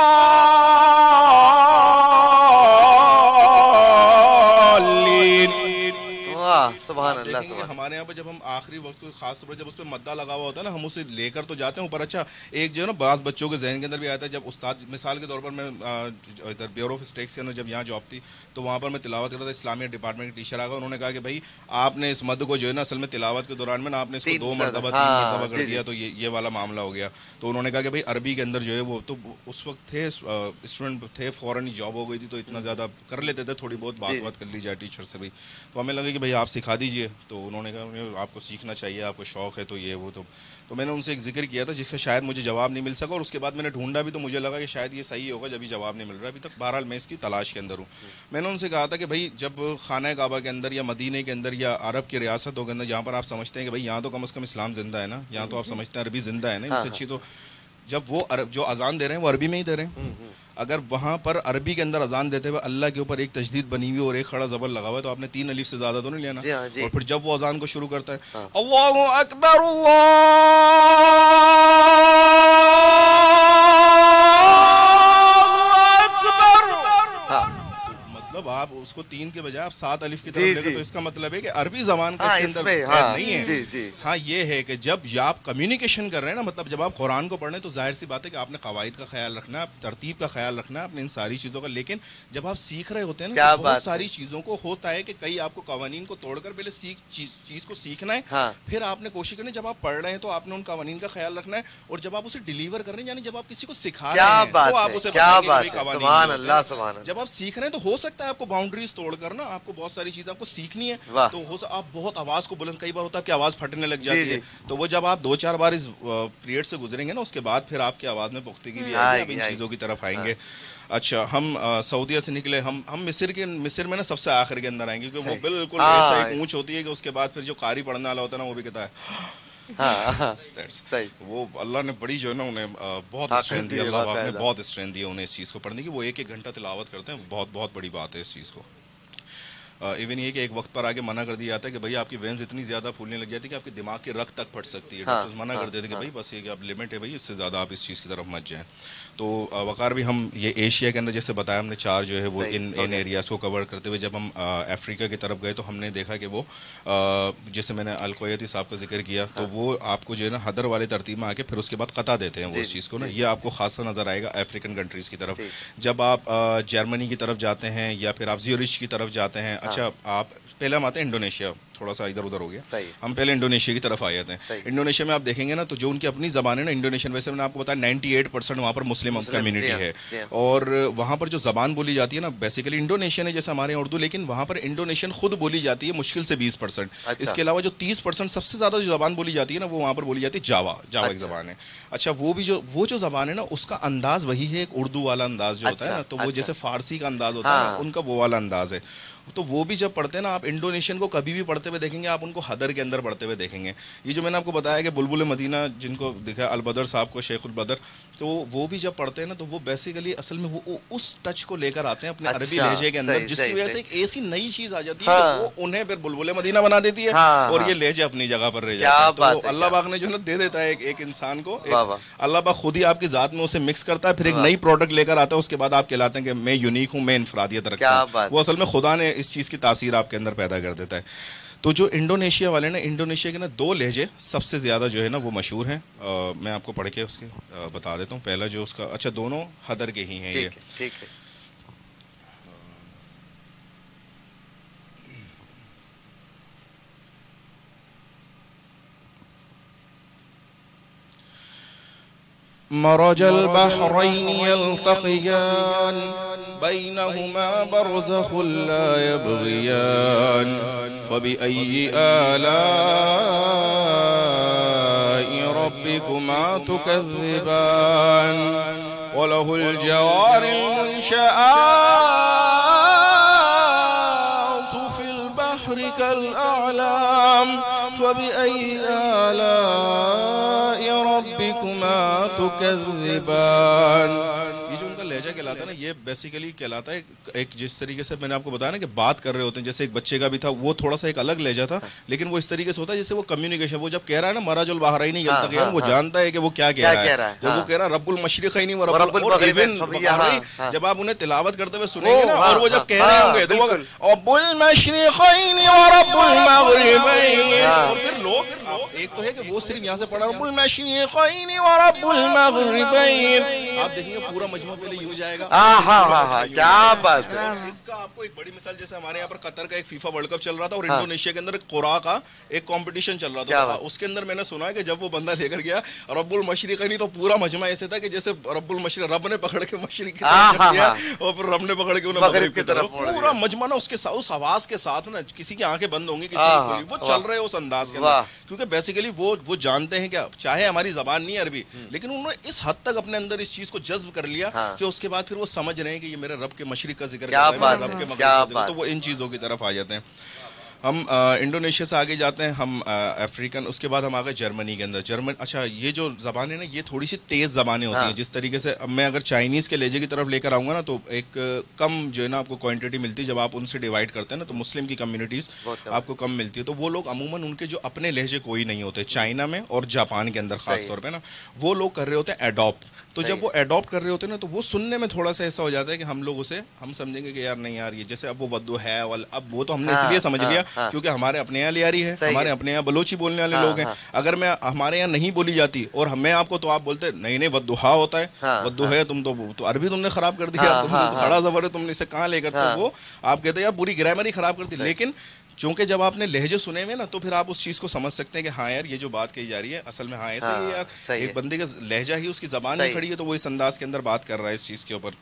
الضالين. سبحان اللہ. دیکھیں گے ہمارے یہاں پہ جب ہم آخری وقت کو خاص طور پر جب اس پہ مدہ لگا ہوا ہوتا ہے نا ہم اسے لے کر تو جاتے ہیں اوپر. اچھا ایک جو ہے نا بعض بچوں کے ذہن کے اندر بھی آتا ہے جب استاد مثال کے طور پر میں ادھر بیورو آف اسٹیٹس کے اندر جب یہاں جاب تھی تو وہاں پر میں تلاوت کر رہا تھا اسلامیہ ڈپارٹمنٹ کے ٹیچر آ گیا انہوں نے کہا کہ بھائی آپ نے اس مد کو جو ہے نا اصل میں تلاوت کے دوران میں نا آپ نے اس کو دو مرتبہ تین مرتبہ کر دیا تو یہ یہ والا معاملہ ہو گیا. تو انہوں نے کہا کہ بھائی عربی کے اندر جو ہے وہ تو اس وقت تھے اسٹوڈنٹ تھے فوراً ہی جاب ہو گئی تھی تو اتنا زیادہ کر لیتے تھے تھوڑی بہت بات بات کر لی جائے ٹیچر سے بھی. تو ہمیں لگا کہ بھائی آپ سکھا دیجیے. تو انہوں نے کہا آپ کو سیکھنا چاہیے آپ کو شوق ہے تو یہ وہ تو تو میں نے ان سے ایک ذکر کیا تھا جس کا شاید مجھے جواب نہیں مل سکا اور اس کے بعد میں نے ڈھونڈا بھی تو مجھے لگا کہ شاید یہ صحیح ہوگا جب بھی جواب نہیں مل رہا ابھی تک. بہرحال میں اس کی تلاش کے اندر ہوں. میں نے ان سے کہا تھا کہ بھائی جب خانہ کعبہ کے اندر یا مدینے کے اندر یا عرب کی ریاستوں کے اندر جہاں پر آپ سمجھتے ہیں کہ بھائی یہاں تو کم از کم اسلام زندہ ہے نا یہاں تو آپ سمجھتے ہیں عربی زندہ ہے نا اس سے اچھی تو جب وہ عرب جو اذان دے رہے ہیں وہ عربی میں ہی دے رہے ہیں. اگر وہاں پر عربی کے اندر اذان دیتے ہوئے اللہ کے اوپر ایک تشدید بنی ہوئی اور ایک کھڑا زبر لگا ہوا ہے تو آپ نے تین الف سے زیادہ تو نہیں لینا. اور پھر جب وہ اذان کو شروع کرتا ہے اللہ اکبر اللہ اکبر مطلب آپ اس کو تین کے بجائے آپ سات الف کی طرف لے گئے تو اس کا مطلب ہے کہ عربی زبان کا اس کے اندر نہیں ہے. ہاں یہ ہے کہ جب آپ کمیونیکیشن کر رہے ہیں نا مطلب جب آپ قرآن کو پڑھ رہے ہیں تو ظاہر سی بات ہے کہ آپ نے قواعد کا خیال رکھنا ہے ترتیب کا خیال رکھنا ہے اپنے ان ساری چیزوں کا. لیکن جب آپ سیکھ رہے ہوتے ہیں نا بہت ساری چیزوں کو ہوتا ہے کہ کئی آپ کو قوانین کو توڑ کر پہلے سیکھ چیز کو سیکھنا ہے پھر آپ نے کوشش کرنی جب آپ پڑھ رہے ہیں تو آپ نے ان قوانین کا خیال رکھنا ہے اور جب آپ اسے ڈیلیور کر رہے ہیں یعنی جب آپ کسی کو سکھا رہے ہیں تو آپ اسے بتائیں گے کہ قوانین. جب آپ سیکھ رہے ہیں تو ہو سکتا ہے آپ کو باؤنڈریز توڑ کر نا آپ کو بہت ساری چیزیں آپ کو سیکھنی ہے تو ہو آپ بہت آواز کو بلند کئی بار ہوتا ہے کہ آواز پھٹنے لگ جاتی ہے تو وہ جب آپ دو چار بار اس پیریڈ سے گزریں گے نا اس کے بعد پھر آپ کی آواز میں پختگی بھی آئے گی ان چیزوں کی طرف آئیں گے. اچھا ہم سعودیہ سے نکلے ہم ہم مصر کے مصر میں نا سب سے آخر کے اندر آئیں گے کیونکہ وہ بالکل ایسا ایک اونچ ہوتی ہے کہ اس کے بعد پھر جو قاری پڑھنے والا ہوتا ہے نا وہ بھی کہتا ہے وہ اللہ نے بڑی جو ہے نا انہیں بہت اسٹرینتھ دیا اللہ پاک نے بہت اسٹرینتھ دیا انہیں اس چیز کو پڑھنے کی. وہ ایک ایک گھنٹہ تلاوت کرتے ہیں بہت بہت بڑی بات ہے اس چیز کو. ایون یہ کہ ایک وقت پر آگے منع کر دیا جاتا ہے کہ بھائی آپ کی وینز اتنی زیادہ پھولنے لگ جاتی ہے کہ آپ کے دماغ کی رگ تک پھٹ سکتی ہے. ڈاکٹرز منع کر دیتے ہیں کہ بھائی بس یہ کہ اب لمٹ ہے بھائی اس سے زیادہ آپ اس چیز کی طرف مت جائیں. تو وقار بھی ہم یہ ایشیا کے اندر جیسے بتایا ہم نے چار جو ہے وہ ان ان ایریاز کو کور کرتے ہوئے جب ہم افریقہ کی طرف گئے تو ہم نے دیکھا کہ وہ جیسے میں نے القویتی صاحب کا ذکر کیا تو وہ آپ کو جو ہے نا حدر والے ترتیب میں آ کے پھر اس کے بعد قطع دیتے ہیں وہ اس چیز کو نا یہ آپ کو خاصا نظر آئے گا افریقن کنٹریز کی طرف. جب آپ جرمنی کی طرف جاتے ہیں یا پھر آپ زیورچ کی طرف جاتے ہیں اچھا آپ پہلے ہم آتے ہیں انڈونیشیا تھوڑا سا ادھر ادھر ہو گیا ہم پہلے انڈونیشیا کی طرف آ جاتے ہیں. انڈونیشیا میں آپ دیکھیں گے نا تو جو ان کی اپنی زبان ہے نا انڈونیشین ویسے میں نے آپ کو بتایا نائنٹی ایٹ پرسینٹ وہاں پر مسلم کمیونٹی ہے اور وہاں پر جو زبان بولی جاتی ہے نا بیسیکلی انڈونیشین ہے جیسے ہمارے یہاں اردو لیکن وہاں پر انڈونیشین خود بولی جاتی ہے مشکل سے بیس پرسینٹ. اس کے علاوہ جو تیس پرسینٹ سب سے زیادہ جو زبان بولی جاتی ہے نا وہ وہاں پر بولی جاتی ہے جاوا جاوا ایک زبان ہے. اچھا وہ بھی جو وہ جو زبان ہے نا اس کا انداز وہی ہے ایک اردو والا انداز جو ہوتا ہے نا تو وہ جیسے فارسی کا انداز ہوتا ہے ان کا وہ والا انداز ہے. تو وہ بھی جب پڑھتے ہیں نا آپ انڈونیشین کو کبھی بھی پڑھتے ہوئے دیکھیں گے آپ ان کو حدر کے اندر پڑھتے ہوئے دیکھیں گے. یہ جو میں نے آپ کو بتایا کہ بلبل مدینہ جن کو دیکھا البدر صاحب کو شیخ البدر تو وہ بھی جب پڑھتے ہیں نا تو وہ بیسیکلی اصل میں وہ اس ٹچ کو لے کر آتے ہیں اپنے عربی لہجے کے اندر جس کی وجہ سے ایک ایسی نئی چیز آ جاتی ہے کہ وہ انہیں پھر بلبل مدینہ بنا دیتی ہے اور یہ لہجے اپنی جگہ پر رہ جاتے ہیں. تو اللہ پاک نے جو ہے نا دے دیتا ہے ایک انسان کو اللہ پاک خود ہی آپ کی ذات میں اسے مکس کرتا ہے پھر ایک نئی پروڈکٹ لے کر آتا ہے اس کے بعد آپ کہلاتے ہیں کہ میں یونیک ہوں میں انفرادیت رکھتا ہوں. وہ اصل میں خدا نے اس چیز کی تاثیر آپ کے اندر پیدا کر دیتا ہے. تو جو انڈونیشیا والے نا انڈونیشیا کے نا دو لہجے سب سے زیادہ جو ہے نا وہ مشہور ہیں. میں آپ کو پڑھ کے اس کے بتا دیتا ہوں. پہلا جو اس کا اچھا دونوں حدر کے ہی ہیں یہ ٹھیک ہے. مرج البحرين يلتقيان بينهما برزخ لا يبغيان فبأي آلاء ربكما تكذبان وله الجوار المنشآت في البحر كالأعلام فبأي آلاء ربكما تكذبان. جو ان کا لہجہ کہلاتا ہے نا یہ بیسیکلی کہلاتا ہے ایک جس طریقے سے میں نے آپ کو بتایا نا کہ بات کر رہے ہوتے ہیں جیسے ایک بچے کا بھی تھا وہ تھوڑا سا ایک الگ لہجہ تھا لیکن وہ اس طریقے سے ہوتا ہے جیسے وہ کمیونیکیشن وہ جب کہہ رہا ہے نا مراج البحرین یلتقیان وہ جانتا ہے کہ وہ کیا کہہ رہا ہے. جب وہ کہہ رہا ہے رب المشرقین و رب المغربین جب آپ انہیں تلاوت کرتے ہوئے سنیں گے نا اور وہ جب کہہ رہے ہوں گے تو رب المشرقین و رب المغربین اور پھر لوگ ایک تو ہے کہ وہ صرف یہاں سے پڑھا رب المشرقین و رب المغربین آپ دیکھیں گے پورا مجموعہ پہلے یوں جائے گا. کیا بات ہے. اس کا آپ کو ایک بڑی مثال جیسے ہمارے یہاں پر قطر کا ایک فیفا ورلڈ کپ چل رہا تھا اور انڈونیشیا کے اندر قرآ کا ایک کمپٹیشن چل رہا تھا. اس کے اندر میں نے سنا ہے کہ جب وہ بندہ لے کر گیا رب المشرقین تو پورا مجمع ایسے تھا کہ جیسے رب المشرق رب نے پکڑ کے مشرق کی طرف دیا اور پھر رب نے پکڑ کے انہیں مغرب کی طرف پورا مجمع نا اس کے ساتھ اس آواز کے ساتھ نا کسی کی آنکھیں بند ہوں گی کسی کی کھلی وہ چل رہے اس انداز کے اندر کیونکہ بیسیکلی وہ وہ جانتے ہیں کہ چاہے ہماری زبان نہیں عربی لیکن انہوں نے اس حد تک اپنے اندر اس چیز کو جذب کر لیا کہ اس کے بعد پھر وہ سمجھ رہے ہیں کہ یہ میرے رب کے مشرق کا ذکر کر رہا ہے رب کے مغرب کا ذکر تو وہ ان چیزوں کی طرف آ جاتے ہیں. ہم انڈونیشیا سے آگے جاتے ہیں ہم افریقن اس کے بعد ہم آگے جرمنی کے اندر. جرمن اچھا یہ جو زبانیں نا یہ تھوڑی سی تیز زبانیں ہوتی ہیں جس طریقے سے اب میں اگر چائنیز کے لہجے کی طرف لے کر آؤں گا نا تو ایک کم جو ہے نا آپ کو کوانٹٹی ملتی ہے جب آپ ان سے ڈیوائڈ کرتے ہیں نا تو مسلم کی کمیونٹیز آپ کو کم ملتی ہے تو وہ لوگ عموماً ان کے جو اپنے لہجے کوئی نہیں ہوتے چائنا میں اور جاپان کے اندر خاص طور پہ نا وہ لوگ کر رہے ہوتے ہیں ایڈاپٹ. تو جب وہ ایڈاپٹ کر رہے ہوتے ہیں نا تو وہ سننے میں تھوڑا سا ایسا ہو جاتا ہے کہ ہم لوگ اسے ہم سمجھیں گے کہ یار نہیں یار یہ جیسے اب وہ ودو ہے اب وہ تو ہم نے اس لیے سمجھ لیا کیونکہ ہمارے اپنے یہاں لیاری ہے ہمارے اپنے یہاں بلوچی بولنے والے لوگ ہیں. اگر میں ہمارے یہاں نہیں بولی جاتی اور ہمیں آپ کو تو آپ بولتے نہیں نہیں ودوہا ہوتا ہے ودو ہے تم تو عربی تم نے خراب کر دیا تم کھڑا زبر ہے تم نے اسے کہاں لے کر تو وہ آپ کہتے ہیں یار پوری گرامر ہی خراب کر دی. لیکن چونکہ جب آپ نے لہجے سنے ہوئے نا تو پھر آپ اس چیز کو سمجھ سکتے ہیں کہ ہاں یار یہ جو بات کہی جا رہی ہے اصل میں ہاں ایسا ہی ہے یار ایک بندے کا لہجہ ہی اس کی زبان ہی کھڑی ہے تو وہ اس انداز کے اندر بات کر رہا ہے اس چیز کے اوپر.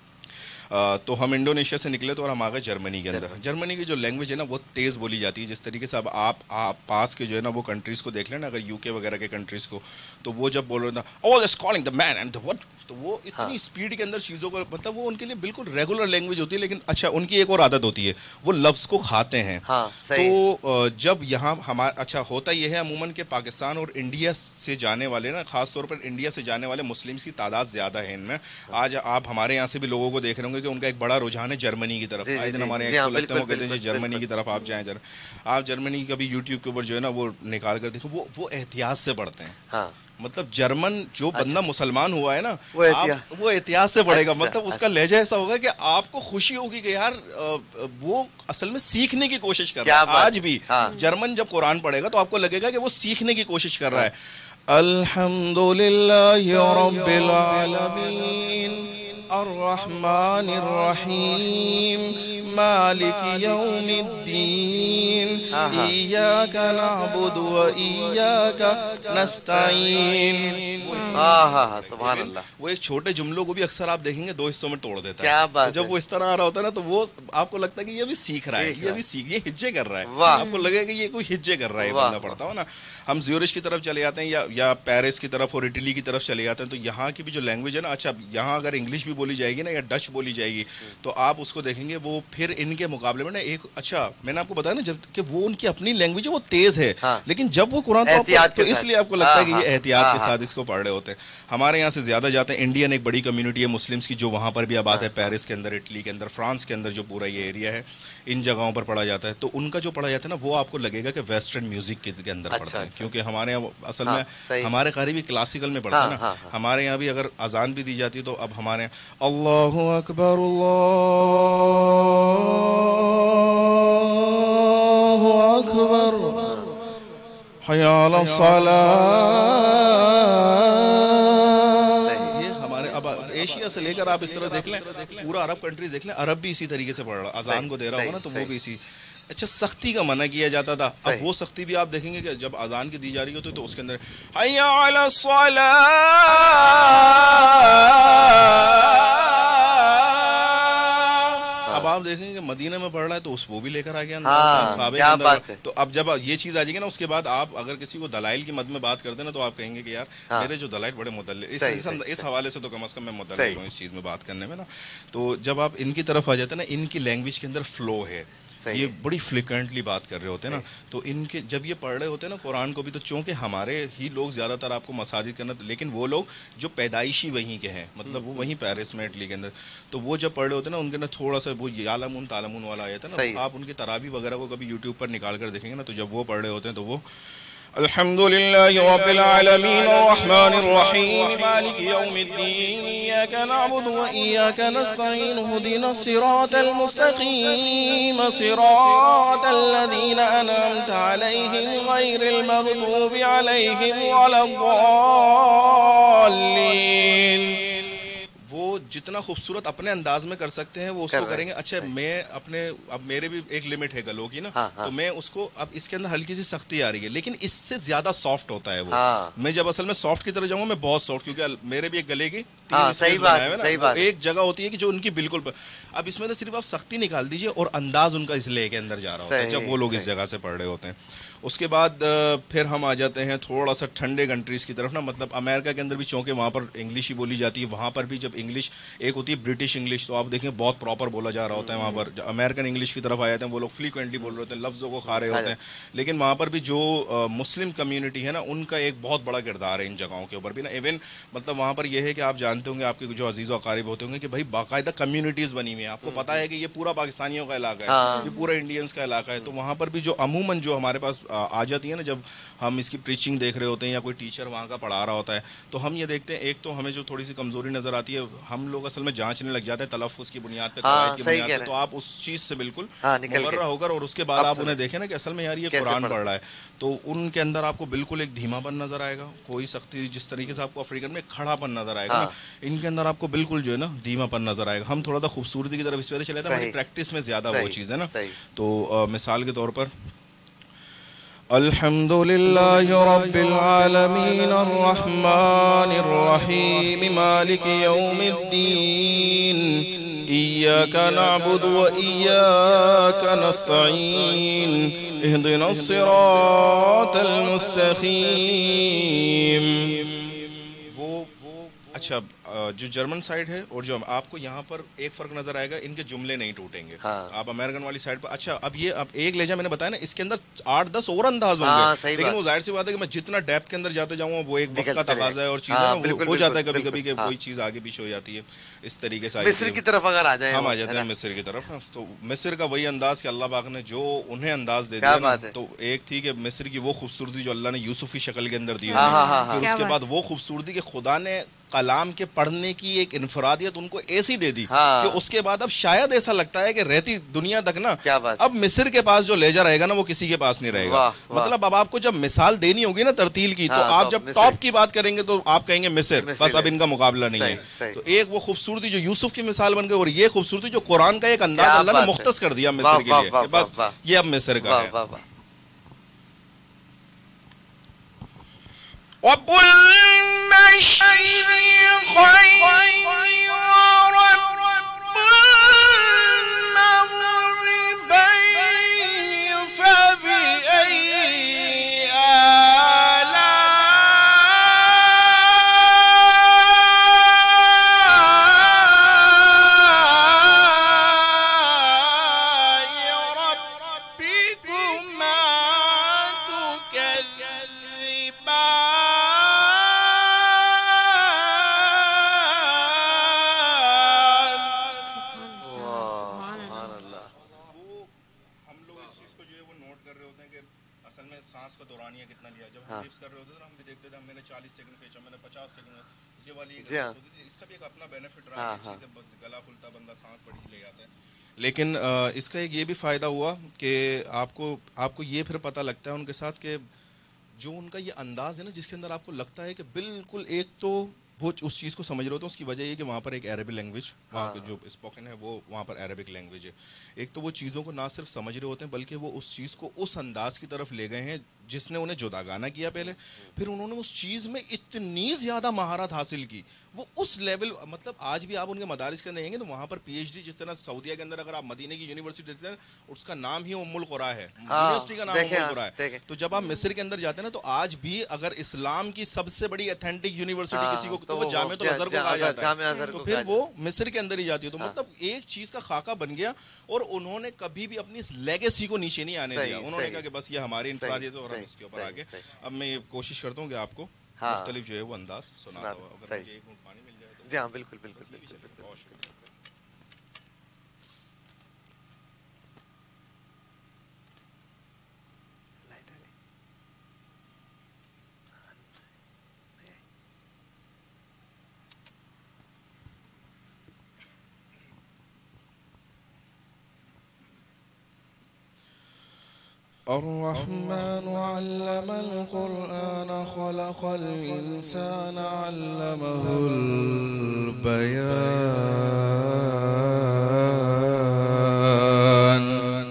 تو ہم انڈونیشیا سے نکلے تو اور ہم آ گئے جرمنی کے اندر. جرمنی کی جو لینگویج ہے نا وہ تیز بولی جاتی ہے جس طریقے سے اب آپ آپ پاس کے جو ہے نا وہ کنٹریز کو دیکھ لیں نا اگر یو کے وغیرہ کے کنٹریز کو تو وہ جب بول رہے تھا all is calling the man and the wit تو وہ اتنی اسپیڈ کے اندر چیزوں کو مطلب وہ ان کے لیے بالکل ریگولر لینگویج ہوتی ہے. لیکن اچھا ان کی ایک اور عادت ہوتی ہے وہ لفظ کو کھاتے ہیں. تو جب یہاں ہمارا اچھا ہوتا یہ ہے عموماً کہ پاکستان اور انڈیا سے جانے والے نا خاص طور پر انڈیا سے جانے والے مسلمس کی تعداد زیادہ ہے ان میں. آج آپ ہمارے یہاں سے بھی لوگوں کو دیکھ رہے ہوں گے کہ ان کا ایک بڑا رجحان ہے جرمنی کی طرف. آج دن ہمارے یہاں لگتے ہیں وہ کہتے ہیں جرمنی کی طرف آپ جائیں جر آپ جرمنی کا بھی یوٹیوب کے اوپر جو ہے نا وہ نکال کر دیکھو وہ وہ احتیاط سے پڑھتے ہیں. مطلب جرمن جو بندہ مسلمان ہوا ہے نا وہ احتیاط سے پڑھے گا. مطلب اس کا لہجہ ایسا ہوگا کہ آپ کو خوشی ہوگی کہ یار وہ اصل میں سیکھنے کی کوشش کر رہا ہے. آج بھی جرمن جب قرآن پڑھے گا تو آپ کو لگے گا کہ وہ سیکھنے کی کوشش کر رہا ہے. الحمدللہ رب العالمین الرحمن الرحیم مالک یوم الدین ایاک نعبد و ایاک نستعین. سبحان اللہ. وہ ایک چھوٹے جملوں کو بھی اکثر آپ دیکھیں گے دو حصوں میں توڑ دیتا ہے. جب وہ اس طرح آ رہا ہوتا ہے نا تو وہ آپ کو لگتا ہے کہ یہ بھی سیکھ رہا ہے یہ بھی سیکھ یہ ہجے کر رہا ہے. آپ کو لگے گا کہ یہ کوئی ہجے کر رہا ہے بندہ پڑھتا ہو نا. ہم زیورش کی طرف چلے جاتے ہیں یا یا پیرس کی طرف اور اٹلی کی طرف چلے جاتے ہیں تو یہاں کی بھی جو لینگویج ہے نا اچھا یہاں اگر انگلش بھی بولی جائے گی نا یا ڈچ بولی جائے گی تو آپ اس کو دیکھیں گے وہ پھر ان کے مقابلے میں نا ایک اچھا میں نے آپ کو بتایا نا جب کہ وہ ان کی اپنی لینگویج ہے وہ تیز ہے لیکن جب وہ قرآن تو اس لیے آپ کو لگتا ہے کہ یہ احتیاط کے ساتھ اس کو پڑھ رہے ہوتے ہیں. ہمارے یہاں سے زیادہ جاتے ہیں انڈین ایک بڑی کمیونٹی ہے مسلمس کی جو وہاں پر بھی آباد ہے پیرس کے اندر اٹلی کے اندر فرانس کے اندر جو پورا یہ ایریا ہے ان جگہوں پر پڑھا جاتا ہے. تو ان کا جو پڑھا جاتا ہے نا وہ آپ کو لگے گا کہ ویسٹرن میوزک کے اندر پڑھتا ہے کیونکہ ہمارے یہاں اصل میں ہمارے قاری بھی کلاسیکل میں پڑھتا ہے نا. ہمارے یہاں بھی اگر اذان بھی دی جاتی ہے تو اب ہمارے اللہ اکبر اللہ اکبر حی علی الصلاۃ ایشیا سے لے کر آپ اس طرح دیکھ لیں پورا عرب کنٹریز دیکھ لیں عرب بھی اسی طریقے سے پڑھ رہا اذان کو دے رہا ہوگا نا تو وہ بھی اسی. اچھا سختی کا منع کیا جاتا تھا اب وہ سختی بھی آپ دیکھیں گے کہ جب اذان کی دی جا رہی ہوتی تو اس کے اندر حی علی الصلاۃ اب آپ دیکھیں گے مدینہ میں پڑھ رہا ہے تو اس وہ بھی لے کر آ گیا. تو اب جب یہ چیز آ جائے گی نا اس کے بعد آپ اگر کسی کو دلائل کی مد میں بات کرتے ہیں نا تو آپ کہیں گے کہ یار میرے جو دلائل بڑے مدلل اس حوالے سے تو کم از کم میں مدلل ہوں اس چیز میں بات کرنے میں نا. تو جب آپ ان کی طرف آ جاتے ہیں نا ان کی لینگویج کے اندر فلو ہے یہ بڑی فلیکوینٹلی بات کر رہے ہوتے ہیں نا, تو ان کے جب یہ پڑھ رہے ہوتے ہیں نا قرآن کو بھی, تو چونکہ ہمارے ہی لوگ زیادہ تر آپ کو مساجد کرنا, لیکن وہ لوگ جو پیدائشی وہیں کے ہیں, مطلب وہ وہیں پیرس میں اٹلی کے اندر, تو وہ جب پڑھ رہے ہوتے ہیں نا ان کے اندر تھوڑا سا وہ یعلمون تعلمون والا آیا تھا نا, آپ ان کی تراویح وغیرہ کو کبھی یوٹیوب پر نکال کر دیکھیں گے نا, تو جب وہ پڑھ رہے ہوتے ہیں تو وہ الحمد لله رب العالمين الرحمن الرحيم مالك يوم الدين إياك نعبد وإياك نستعين اهدنا الصراط المستقيم صراط الذين أنعمت عليهم غير المغضوب عليهم ولا الضالين. وہ جتنا خوبصورت اپنے انداز میں کر سکتے ہیں وہ اس کو کریں گے. اچھا میں اپنے اب میرے بھی ایک لمٹ ہے گلوں کی نا, تو میں اس کو اب اس کے اندر ہلکی سی سختی آ رہی ہے, لیکن اس سے زیادہ سافٹ ہوتا ہے وہ. میں جب اصل میں سافٹ کی طرف جاؤں گا میں بہت سافٹ, کیونکہ میرے بھی ایک گلے کی صحیح بات ایک جگہ ہوتی ہے کہ جو ان کی بالکل, اب اس میں تو صرف آپ سختی نکال دیجئے اور انداز ان کا اس لے کے اندر جا رہا ہوتا ہے جب وہ لوگ اس جگہ سے پڑھ رہے ہوتے ہیں. اس کے بعد پھر ہم آ جاتے ہیں تھوڑا سا ٹھنڈے کنٹریز کی طرف نا, مطلب امریکہ کے اندر بھی چونکہ وہاں پر انگلش ہی بولی جاتی ہے, وہاں پر بھی جب انگلش ایک ہوتی ہے برٹش انگلش, تو آپ دیکھیں بہت پراپر بولا جا رہا ہوتا ہے وہاں پر. امریکن انگلش کی طرف آ جاتے ہیں وہ لوگ فریکوینٹلی بول رہے ہوتے ہیں, لفظوں کو کھا رہے ہوتے ہیں, لیکن وہاں پر بھی جو مسلم کمیونٹی ہے نا ان کا ایک بہت بڑا کردار ہے ان جگہوں کے اوپر بھی نا. ایون مطلب وہاں پر یہ ہے کہ آپ جانتے ہوں گے, آپ کے جو عزیز و اقارب ہوتے ہوں گے, کہ بھائی باقاعدہ کمیونٹیز بنی ہوئی ہیں. آپ کو پتہ ہے کہ یہ پورا پاکستانیوں کا علاقہ ہے, یہ پورا انڈینس کا علاقہ ہے, تو وہاں پر بھی جو عموماً جو ہمارے پاس آ جاتی ہے نا, جب ہم اس کی پریچنگ دیکھ رہے ہوتے ہیں یا کوئی ٹیچر وہاں کا پڑھا رہا ہوتا ہے, تو ہم یہ دیکھتے ہیں ایک تو ہمیں جو تھوڑی سی کمزوری نظر آتی ہے, ہم لوگ اصل میں جانچنے لگ جاتے ہیں تلفظ کی بنیاد پہ, قواعد کی بنیاد پہ, تو آپ اس چیز سے بالکل مبرہ ہو کر اور اس کے بعد آپ انہیں دیکھیں نا کہ اصل میں یار یہ قرآن پڑھ رہا ہے, تو ان کے اندر آپ کو بالکل ایک دھیما پن نظر آئے گا, کوئی سختی جس طریقے سے آپ کو افریقن میں کھڑا پن نظر آئے گا, ان کے اندر آپ کو بالکل جو ہے نا دھیما پن نظر آئے گا. ہم تھوڑا سا خوبصورتی کی طرف اس وجہ سے چلے جاتے ہیں, ہماری پریکٹس میں زیادہ وہ چیز ہے نا. تو مثال کے طور پر الحمد للہ رب العالمین الرحمن الرحیم مالک یوم الدین ایاک نعبد و ایاک نستعین اہدنا الصراط المستقیم. وہ اچھا جو جرمن سائڈ ہے اور جو آپ کو یہاں پر ایک فرق نظر آئے گا, ان کے جملے نہیں ٹوٹیں گے. آپ امریکن والی سائڈ پر اچھا اب یہ اب ایک لہجہ میں نے بتایا نا, اس کے اندر آٹھ دس اور انداز ہوں گے, لیکن وہ ظاہر سی بات ہے کہ میں جتنا ڈیپتھ کے اندر جاتے جاؤں وہ ایک وقت کا تقاضا ہے اور چیزیں ہو جاتا ہے کبھی کبھی کہ کوئی چیز آگے پیچھے ہو جاتی ہے. اس طریقے سے مصر کی طرف اگر آ جائیں, ہم آ جاتے ہیں مصر کی طرف, تو مصر کا وہی انداز کہ اللہ پاک نے جو انہیں انداز دے دیا, تو ایک تھی کہ مصر کی وہ خوبصورتی جو اللہ نے یوسف کی شکل کے اندر دی, پھر اس کے بعد وہ خوبصورتی کہ خدا نے کلام کے پڑھنے کی ایک انفرادیت ان کو ایسی دے دی کہ اس کے بعد اب شاید ایسا لگتا ہے کہ رہتی دنیا تک نا اب مصر کے پاس جو لہجہ رہے گا نا وہ کسی کے پاس نہیں رہے گا. مطلب اب آپ کو جب مثال دینی ہوگی نا ترتیل کی, تو آپ جب ٹاپ کی بات کریں گے تو آپ کہیں گے مصر, بس اب ان کا مقابلہ نہیں ہے. تو ایک وہ خوبصورتی جو یوسف کی مثال بن گئی, اور یہ خوبصورتی جو قرآن کا ایک انداز اللہ نے مختص کر دیا مصر کے لیے, بس یہ اب مصر کا ہے. رب المشرقين ورب المغربين فبأي لیکن اس کا ایک یہ بھی فائدہ ہوا کہ آپ کو آپ کو یہ پھر پتہ لگتا ہے ان کے ساتھ کہ جو ان کا یہ انداز ہے نا جس کے اندر آپ کو لگتا ہے کہ بالکل ایک تو وہ اس چیز کو سمجھ رہے ہوتے ہیں, اس کی وجہ یہ کہ وہاں پر ایک عربی لینگویج وہاں پہ جو اسپوکن ہے وہ وہاں پر عربک لینگویج ہے. ایک تو وہ چیزوں کو نہ صرف سمجھ رہے ہوتے ہیں بلکہ وہ اس چیز کو اس انداز کی طرف لے گئے ہیں جس نے انہیں جداگانہ کیا پہلے، پھر انہوں نے اس چیز میں اتنی زیادہ مہارت حاصل کی، وہ اس لیول، مطلب آج بھی آپ ان کے مدارس کے اندر رہیں گے تو وہاں پر پی ایچ ڈی، جس طرح سعودیہ کے اندر اگر آپ مدینہ کی یونیورسٹی دیکھتے ہیں اس کا نام ہی ام القریٰ ہے، یونیورسٹی کا نام ام القریٰ ہے. تو جب آپ مصر کے اندر جاتے ہیں نا تو آج بھی اگر اسلام کی سب سے بڑی اتھینٹک یونیورسٹی کسی کو تو وہ جامعۃ الازہر کو کہا جاتا ہے، تو پھر وہ مصر کے اندر ہی جاتی ہے. تو مطلب ایک چیز کا خاکہ بن گیا اور انہوں نے کبھی بھی اپنی اس لیگیسی کو نیچے نہیں آنے دیا. انہوں نے کہا کہ بس یہ ہماری انفرادیت ہے اور ہم اس کے اوپر آگے. اب میں یہ کوشش کرتا ہوں کہ آپ کو مختلف جو ہے وہ انداز سناتا ہوں. اگر مجھے ایک منٹ پانی مل جائے تو. جی ہاں بالکل بالکل بالکل. بہت شکریہ. الرحمن علم القرآن خلق الإنسان علمه البيان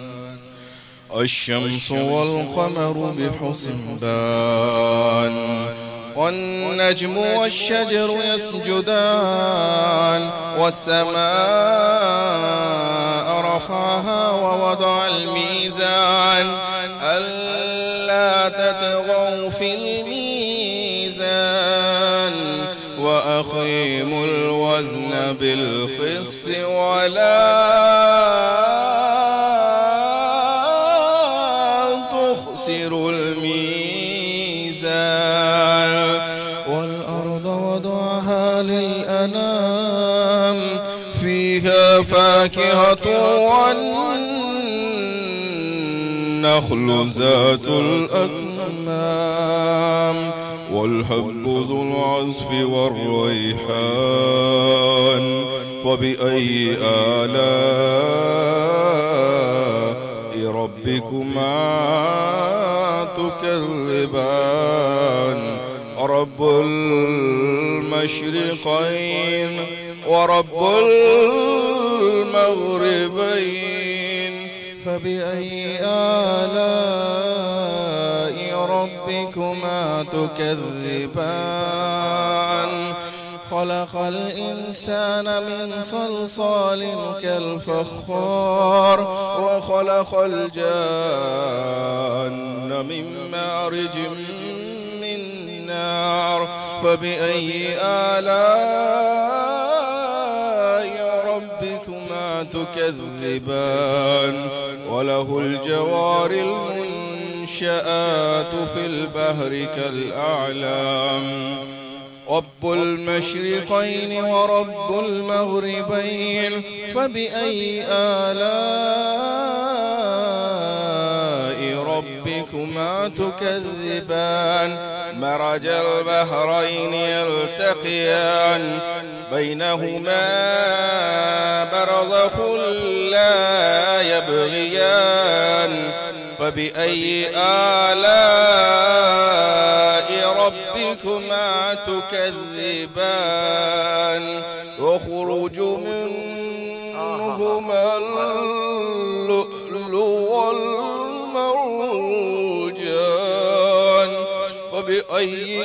الشمس والقمر بحسبان والنجم والشجر يسجدان والسماء رفعها ووضع الميزان ألا تطغوا في الميزان وأقيموا الوزن بالقسط ولا تخسروا الميزان والأرض وضعها للأنام فيها فاكهة والنخل ذات الأكمام والحب ذو العصف والريحان فبأي آلاء ربكما تكذبان رب المشرقين ورب المغربين فبأي آلاء ربكما تكذبان خلق الإنسان من صلصال كالفخار وخلق الجان من مارج من نار فبأي آلاء ربكما تكذبان وله الجوار المنشآت في البحر كالأعلام رب المشرقين ورب المغربين فبأي آلاء ربكما تكذبان مرج البحرين يلتقيان بينهما برزخ لا يبغيان فبأي آلاء ربكما تكذبان يخرج منهما اللؤلؤ والمرجان فبأي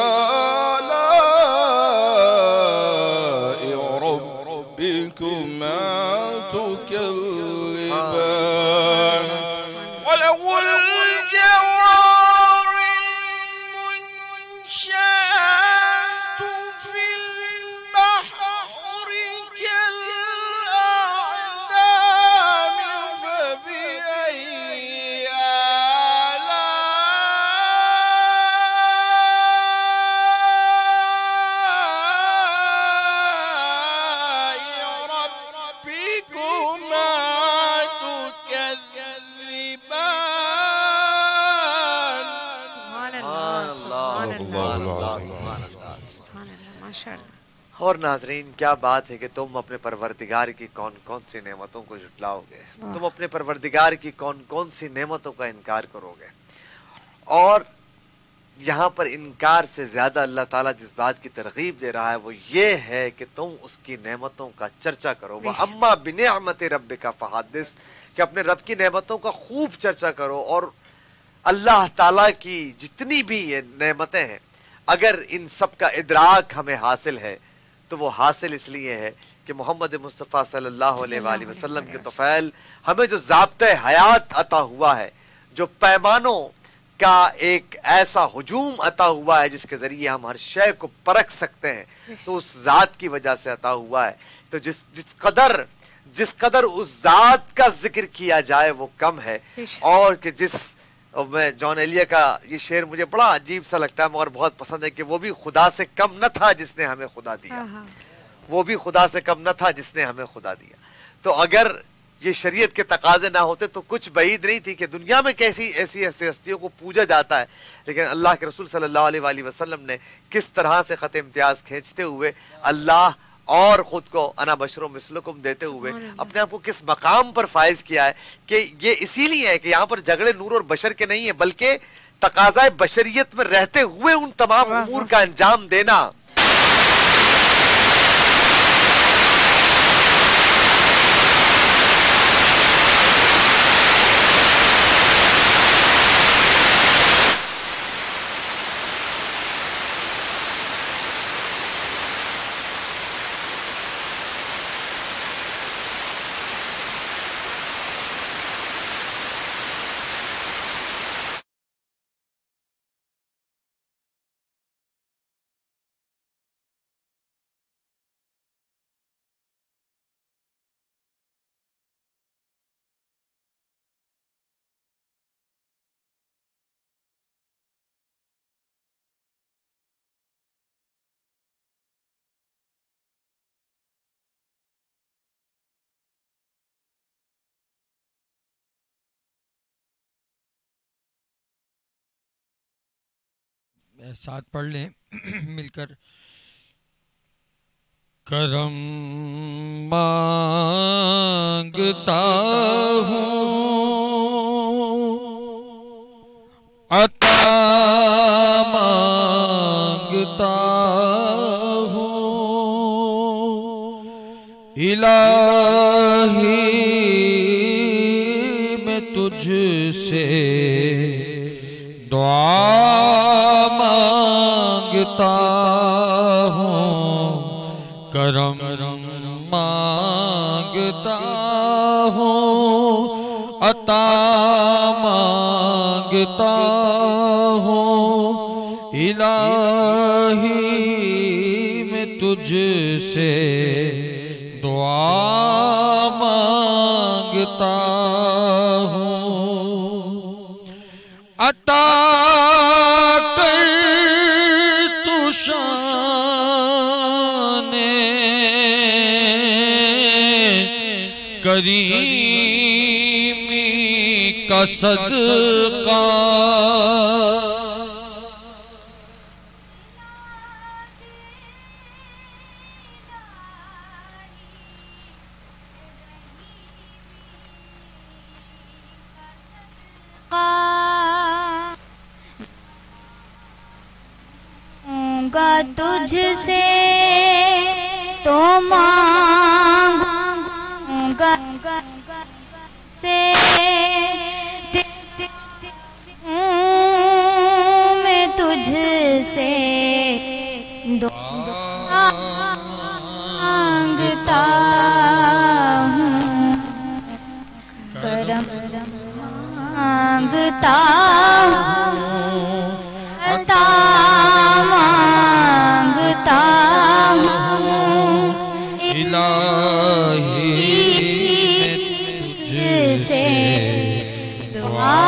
آلاء ربكما تكذبان وله الجوار المنشآت في البحر كالأعلام فبأي آلاء ربكما تكذبان. اور ناظرین کیا بات ہے کہ تم اپنے پروردگار کی کون کون سی نعمتوں کو جھٹلاؤ گے، تم اپنے پروردگار کی کون کون سی نعمتوں کا انکار کرو گے. اور یہاں پر انکار سے زیادہ اللہ تعالیٰ جس بات کی ترغیب دے رہا ہے وہ یہ ہے کہ تم اس کی نعمتوں کا چرچا کرو. وَأَمَّا بِنِعْمَتِ رَبِّكَ فَحَدِّثْ، کہ اپنے رب کی نعمتوں کا خوب چرچا کرو اور اللہ تعالیٰ کی جتنی بھی یہ نعمتیں ہیں اگر ان سب کا ادراک ہمیں حاصل ہے تو وہ حاصل اس لیے ہے کہ محمد مصطفیٰ صلی اللہ علیہ وآلہ وسلم کے طفیل ہمیں جو ضابطۂ حیات عطا ہوا ہے، جو پیمانوں کا ایک ایسا ہجوم عطا ہوا ہے جس کے ذریعے ہم ہر شے کو پرکھ سکتے ہیں، تو اس ذات کی وجہ سے عطا ہوا ہے. تو جس جس قدر جس قدر اس ذات کا ذکر کیا جائے وہ کم ہے. اور کہ جس میں جان ایلیا کا یہ شعر مجھے بڑا عجیب سا لگتا ہے مگر بہت پسند ہے کہ وہ بھی خدا سے کم نہ تھا جس نے ہمیں خدا دیا، وہ بھی خدا سے کم نہ تھا جس نے ہمیں خدا دیا. تو اگر یہ شریعت کے تقاضے نہ ہوتے تو کچھ بعید نہیں تھی کہ دنیا میں کیسی ایسی ایسی ہستیوں کو پوجا جاتا ہے، لیکن اللہ کے رسول صلی اللہ علیہ وآلہ وسلم نے کس طرح سے خط امتیاز کھینچتے ہوئے اللہ اور خود کو انا بشر مثلکم دیتے ہوئے اپنے آپ کو کس مقام پر فائز کیا ہے کہ یہ اسی لیے ہے کہ یہاں پر جھگڑے نور اور بشر کے نہیں ہیں بلکہ تقاضائے بشریت میں رہتے ہوئے ان تمام امور کا انجام دینا. ساتھ پڑھ لیں مل کر. کرم مانگتا ہوں عطا مانگتا ہوں الہی میں تجھ سے دعا مانگتا ہوں. کرم مانگتا ہوں عطا مانگتا ہوں الہی میں تجھ سے دعا مانگتا ہوں. عطا کر تو شان کریمی کا صدقہ گا تجھ سے تو مانگوں گا سے میں تجھ سے دعا مانگتا ہوں. کرم مانگتا ہوں عطا مانگتا ہوں الہی میں تجھ سے دعا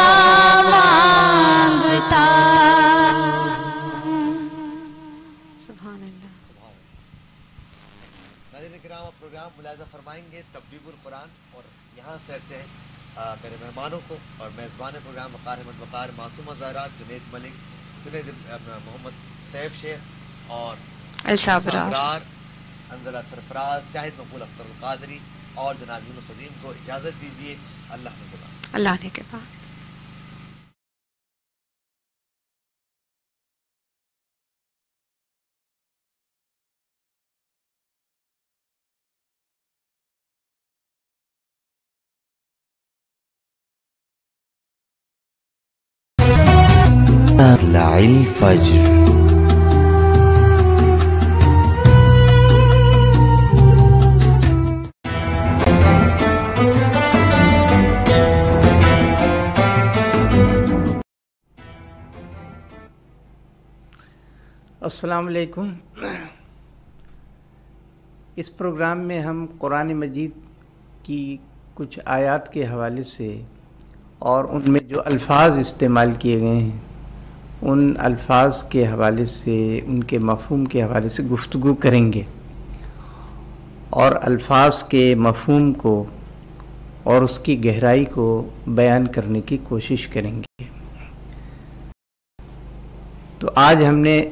مانگتا. سبحان اللہ. ناظرین کرام آپ پروگرام ملاحظہ فرمائیں گے تبویب القرآن اور یہاں سیٹ سے میرے مہمانوں کو اور میزبان پروگرام وقار احمد وقار، معصومہ زہرا، جنید ملک، جنید محمد سیف شیخ اور الصابرار، انزلہ سرفراز، شاہد مقبول اختر القادری اور جناب یونس عظیم کو اجازت دیجیے. اللہ نے کے بعد اللہ نے کے بعد مطلع الفجر. السلام علیکم. اس پروگرام میں ہم قرآن مجید کی کچھ آیات کے حوالے سے اور ان میں جو الفاظ استعمال کیے گئے ہیں ان الفاظ کے حوالے سے، ان کے مفہوم کے حوالے سے گفتگو کریں گے اور الفاظ کے مفہوم کو اور اس کی گہرائی کو بیان کرنے کی کوشش کریں گے. تو آج ہم نے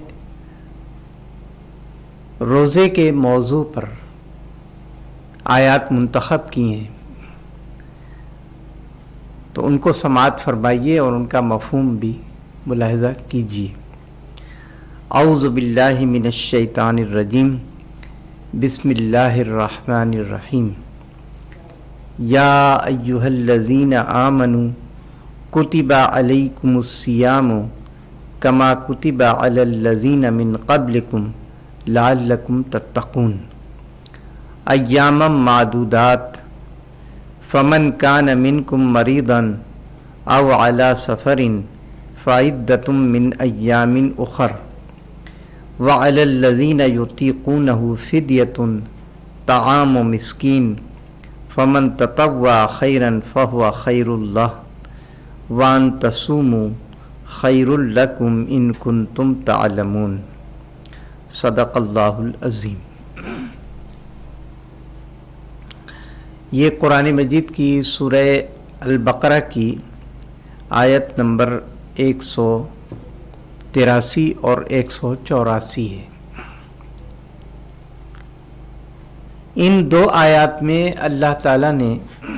روزے کے موضوع پر آیات منتخب کی ہیں، تو ان کو سماعت فرمائیے اور ان کا مفہوم بھی ملاحظہ کیجیے. اعوذ باللہ من الشیطان الرجیم، بسم اللہ الرحمن الرحیم. یا ایہا الذین آمنوا کتب علیکم الصیام کما کتب علی الذین من قبلکم لعلکم تتقون. ایاما معدودات، فمن کان منکم مریضا او علی سفر فعدۃ من ایام اخر وعلی الذین یطیقونہ فدیۃ طعام مسکین فمن تطوع خیرا فہو خیر اللہ وان تصوموا خیر لکم ان کنتم تعلمون. صدق اللہ العظیم. یہ قرآن مجید کی سورہ البقرہ کی آیت نمبر ایک سو تراسی اور ایک سو چوراسی ہے. ان دو آیات میں اللہ تعالیٰ نے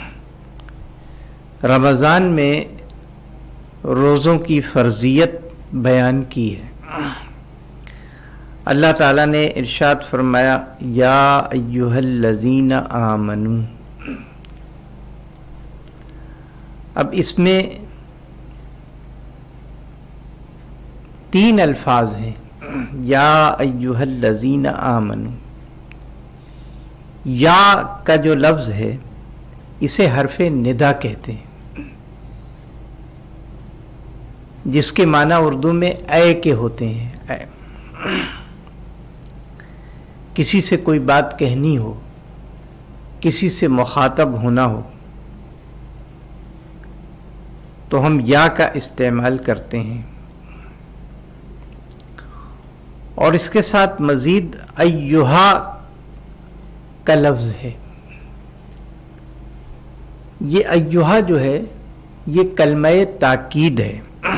رمضان میں روزوں کی فرضیت بیان کی ہے. اللہ تعالیٰ نے ارشاد فرمایا یا ایہا الذین آمنوا. اب اس میں تین الفاظ ہیں. یا ایہا الذین آمنوا، یا کا جو لفظ ہے اسے حرف ندا کہتے ہیں، جس کے معنی اردو میں اے کے ہوتے ہیں. اے کسی سے کوئی بات کہنی ہو، کسی سے مخاطب ہونا ہو تو ہم یا کا استعمال کرتے ہیں. اور اس کے ساتھ مزید ایہا کا لفظ ہے. یہ ایہا جو ہے یہ کلمہ تاکید ہے.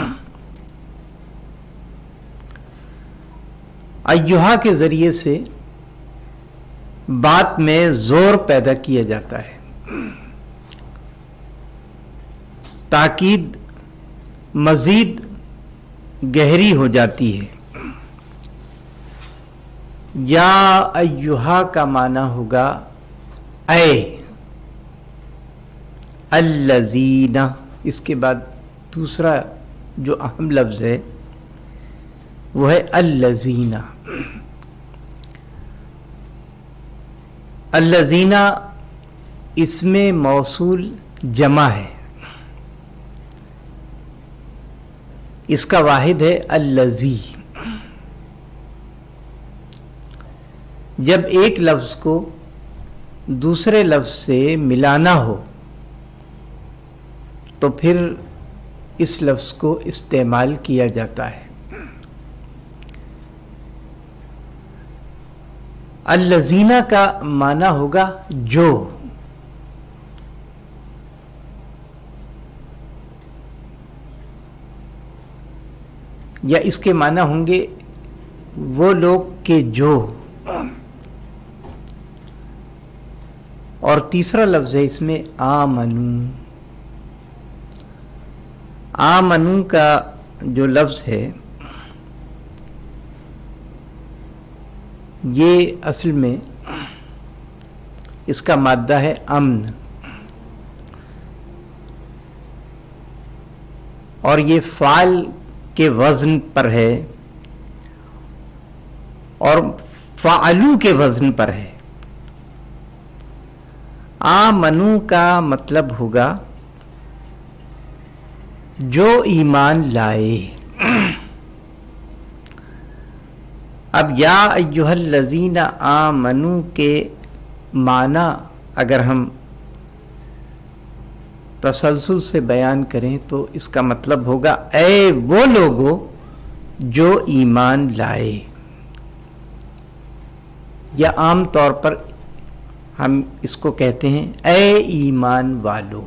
ایہا کے ذریعے سے بات میں زور پیدا کیا جاتا ہے، تاکید مزید گہری ہو جاتی ہے. یا ایہا کا معنی ہوگا اے الذین. اس کے بعد دوسرا جو اہم لفظ ہے وہ ہے الذین. الذین اسم موصول جمع ہے، اس کا واحد ہے الذی. جب ایک لفظ کو دوسرے لفظ سے ملانا ہو تو پھر اس لفظ کو استعمال کیا جاتا ہے. الذین کا معنی ہوگا جو. یا اس کے معنی ہوں گے وہ لوگ کہ جو. اور تیسرا لفظ ہے اس میں آمنو. آمنو کا جو لفظ ہے یہ اصل میں اس کا مادہ ہے امن، اور یہ فعل کے وزن پر ہے اور فعلو کے وزن پر ہے. آمنو کا مطلب ہوگا جو ایمان لائے. اب یا ایھا الذین آمنو کے معنی اگر ہم تسلسل سے بیان کریں تو اس کا مطلب ہوگا اے وہ لوگو جو ایمان لائے، یا عام طور پر ہم اس کو کہتے ہیں اے ایمان والو،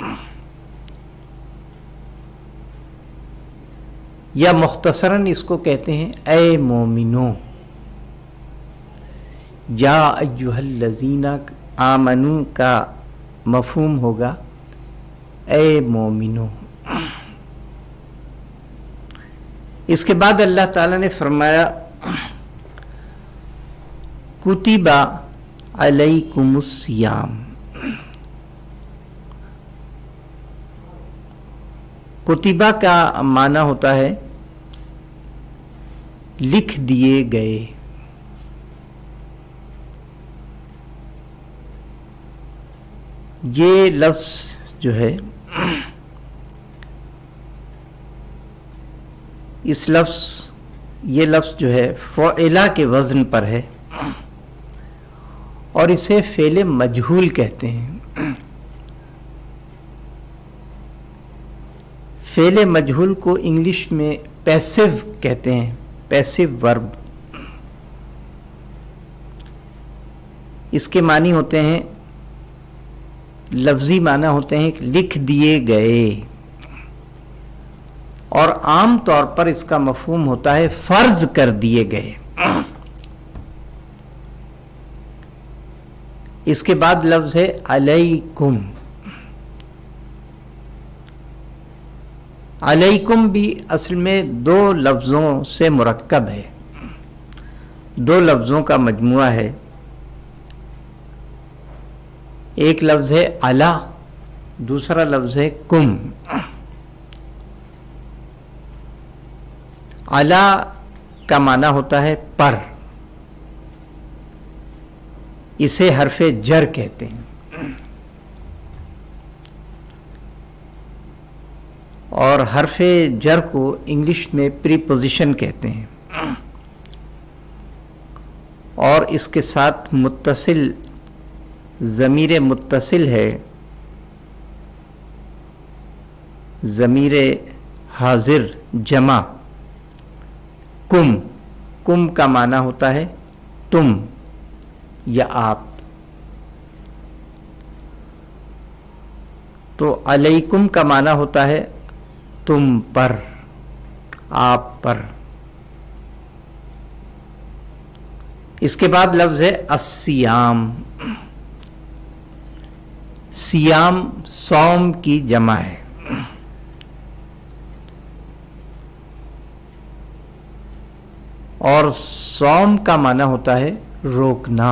یا مختصراً اس کو کہتے ہیں اے مومنو. یا ایھا الذین آمنو کا مفہوم ہوگا اے مومنو. اس کے بعد اللہ تعالیٰ نے فرمایا کتب علیکم الصیام. کتبہ کا معنی ہوتا ہے لکھ دیے گئے. یہ لفظ جو ہے اس لفظ یہ لفظ جو ہے فعلہ کے وزن پر ہے اور اسے فعل مجہول کہتے ہیں. فعل مجہول کو انگلش میں پیسو کہتے ہیں، پیسو ورب. اس کے معنی ہوتے ہیں، لفظی معنی ہوتے ہیں لکھ دیے گئے، اور عام طور پر اس کا مفہوم ہوتا ہے فرض کر دیے گئے. اس کے بعد لفظ ہے علیکم. علیکم بھی اصل میں دو لفظوں سے مرکب ہے، دو لفظوں کا مجموعہ ہے. ایک لفظ ہے علا، دوسرا لفظ ہے کم. علا کا معنی ہوتا ہے پر، اسے حرف جر کہتے ہیں، اور حرف جر کو انگلش میں پریپوزیشن کہتے ہیں، اور اس کے ساتھ متصل ضمیر متصل ہے، ضمیر حاضر جمع کم. کم کا معنی ہوتا ہے تم یا آپ. تو علیکم کا معنی ہوتا ہے تم پر، آپ پر. اس کے بعد لفظ ہے الصیام. سیام صوم کی جمع ہے، اور صوم کا معنی ہوتا ہے روکنا.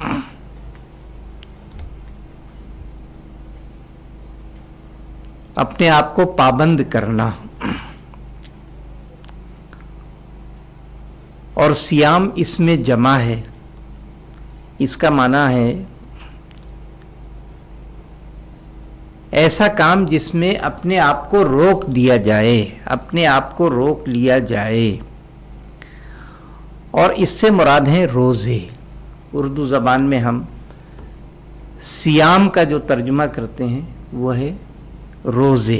اپنے آپ کو پابند کرنا. اور سیام اس میں جمع ہے، اس کا معنی ہے ایسا کام جس میں اپنے آپ کو روک دیا جائے، اپنے آپ کو روک لیا جائے. اور اس سے مراد ہیں روزے. اردو زبان میں ہم سیام کا جو ترجمہ کرتے ہیں وہ ہے روزے.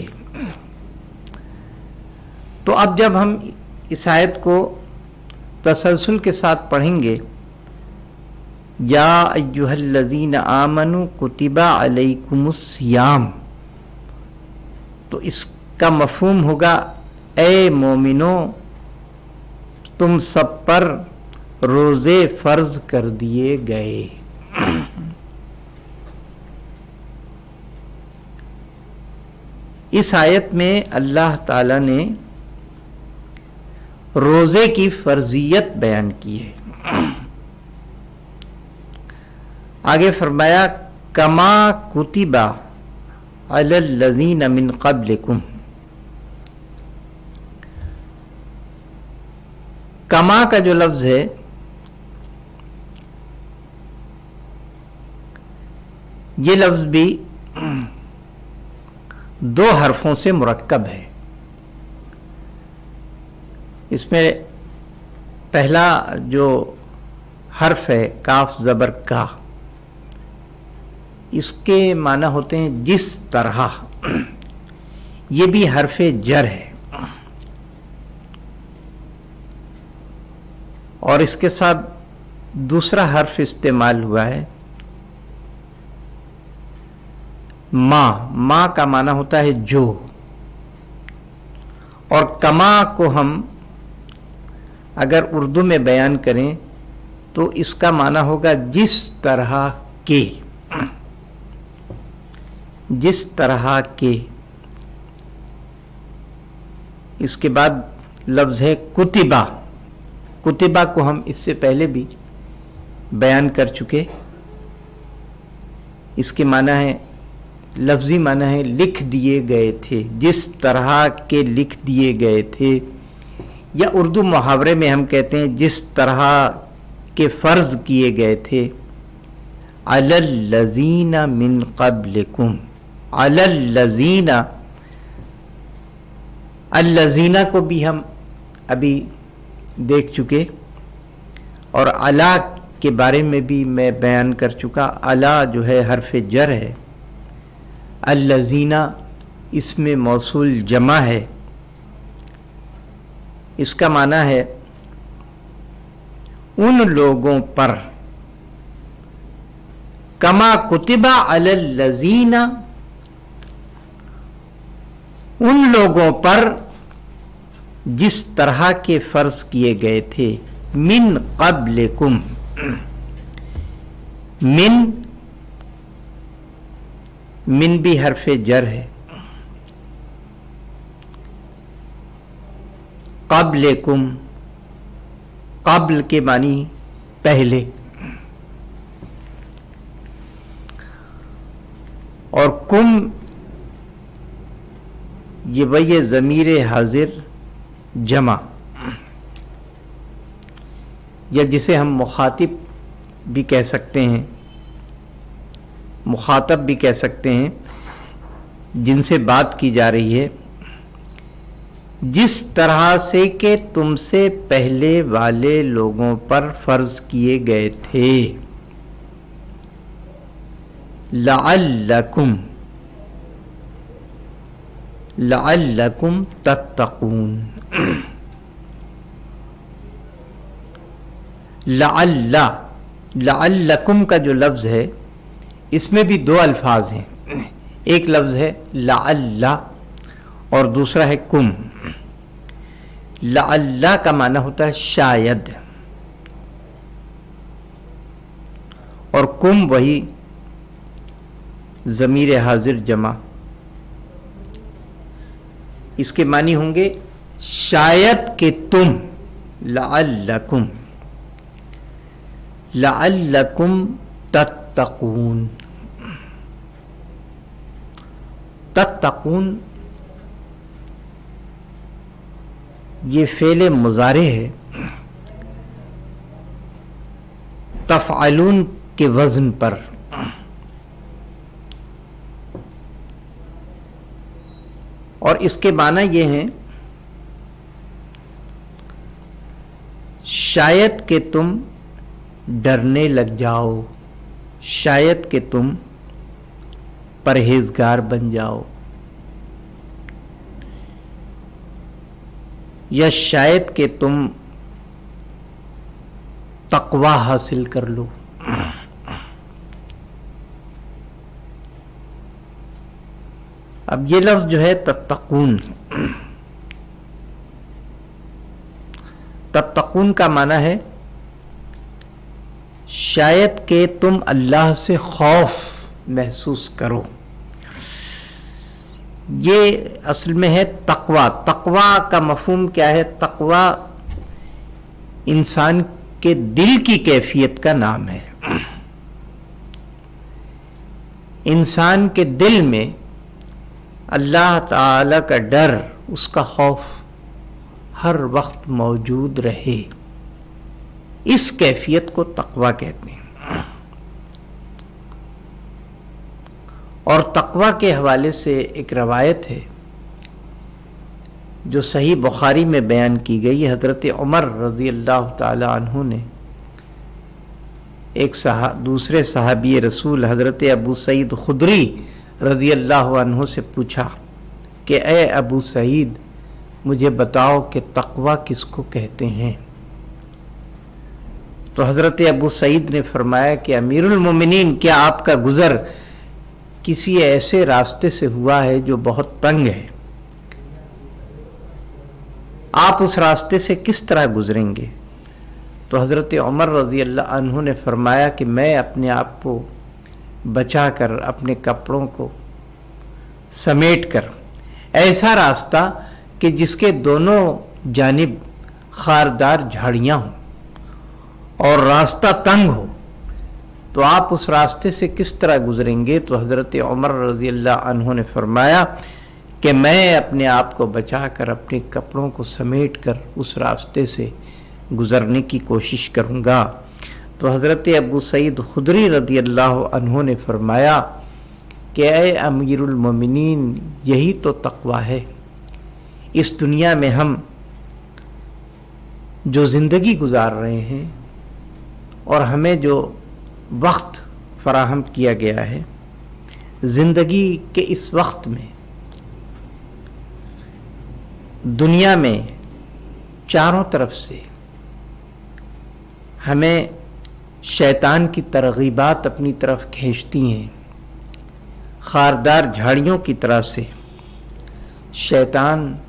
تو اب جب ہم اس آیت کو تسلسل کے ساتھ پڑھیں گے، یا ایھا الذین آمنوا کتب علیکم الصیام، تو اس کا مفہوم ہوگا اے مومنو تم سب پر روزے فرض کر دیے گئے. اس آیت میں اللہ تعالی نے روزے کی فرضیت بیان کی ہے. آگے فرمایا کما کتب علی الذین من قبلکم. کما کا جو لفظ ہے یہ لفظ بھی دو حرفوں سے مرکب ہے. اس میں پہلا جو حرف ہے کاف زبر کا، اس کے معنی ہوتے ہیں جس طرح. یہ بھی حرف جر ہے اور اس کے ساتھ دوسرا حرف استعمال ہوا ہے ما. ما کا معنی ہوتا ہے جو، اور کما کو ہم اگر اردو میں بیان کریں تو اس کا معنی ہوگا جس طرح کے، جس طرح کے. اس کے بعد لفظ ہے کتبہ. کتبہ کو ہم اس سے پہلے بھی بیان کر چکے. اس کے معنی ہے، لفظی معنی ہے لکھ دیے گئے تھے، جس طرح کے لکھ دیے گئے تھے. یا اردو محاورے میں ہم کہتے ہیں جس طرح کے فرض کیے گئے تھے. علی الذین من قبلکم. علی الذین، الذین کو بھی ہم ابھی دیکھ چکے اور علی کے بارے میں بھی میں بیان کر چکا. علی جو ہے حرف جر ہے، الذین اس میں موصول جمع ہے. اس کا معنی ہے ان لوگوں پر، کما کتبہ علی الذین، ان لوگوں پر جس طرح کے فرض کیے گئے تھے. من قبلکم، من من بھی حرف جر ہے. قبلکم، قبل کے معنی پہلے، اور کم یہ وہی ضمیر حاضر جمع، یا جسے ہم مخاطب بھی کہہ سکتے ہیں، مخاطب بھی کہہ سکتے ہیں، جن سے بات کی جا رہی ہے. جس طرح سے کہ تم سے پہلے والے لوگوں پر فرض کیے گئے تھے. لعلکم، لعلکم تتقون. لعل، لعلکم کا جو لفظ ہے اس میں بھی دو الفاظ ہیں. ایک لفظ ہے لعل اور دوسرا ہے کم. لعل کا معنی ہوتا ہے شاید، اور کم وہی ضمیر حاضر جمع. اس کے معنی ہوں گے شاید کہ تم. لعلکم، لعلکم تتقون. تتقون یہ فعل مضارع ہے، تفعلون کے وزن پر. اور اس کے معنی یہ ہیں شاید کہ تم ڈرنے لگ جاؤ، شاید کہ تم پرہیزگار بن جاؤ، یا شاید کہ تم تقوی حاصل کر لو. اب یہ لفظ جو ہے تتقون، تتقون کا معنی ہے شاید کہ تم اللہ سے خوف محسوس کرو. یہ اصل میں ہے تقوی. تقوی کا مفہوم کیا ہے؟ تقوی انسان کے دل کی کیفیت کا نام ہے. انسان کے دل میں اللہ تعالی کا ڈر، اس کا خوف ہر وقت موجود رہے. اس کیفیت کو تقوی کہتے ہیں. اور تقوی کے حوالے سے ایک روایت ہے جو صحیح بخاری میں بیان کی گئی. حضرت عمر رضی اللہ تعالی عنہ نے ایک صحاب دوسرے صحابی رسول حضرت ابو سعید خدری رضی اللہ عنہ سے پوچھا کہ اے ابو سعید مجھے بتاؤ کہ تقوی کس کو کہتے ہیں. تو حضرت ابو سعید نے فرمایا کہ امیر المومنین کیا آپ کا گزر کسی ایسے راستے سے ہوا ہے جو بہت تنگ ہے؟ آپ اس راستے سے کس طرح گزریں گے؟ تو حضرت عمر رضی اللہ عنہ نے فرمایا کہ میں اپنے آپ کو بچا کر اپنے کپڑوں کو سمیٹ کر ایسا راستہ کہ جس کے دونوں جانب خاردار جھاڑیاں ہوں اور راستہ تنگ ہو، تو آپ اس راستے سے کس طرح گزریں گے؟ تو حضرت عمر رضی اللہ عنہ نے فرمایا کہ میں اپنے آپ کو بچا کر اپنے کپڑوں کو سمیٹ کر اس راستے سے گزرنے کی کوشش کروں گا. تو حضرت ابو سعید خدری رضی اللہ عنہ نے فرمایا کہ اے امیر المومنین یہی تو تقوی ہے. اس دنیا میں ہم جو زندگی گزار رہے ہیں اور ہمیں جو وقت فراہم کیا گیا ہے، زندگی کے اس وقت میں دنیا میں چاروں طرف سے ہمیں شیطان کی ترغیبات اپنی طرف کھینچتی ہیں. خاردار جھاڑیوں کی طرح سے شیطان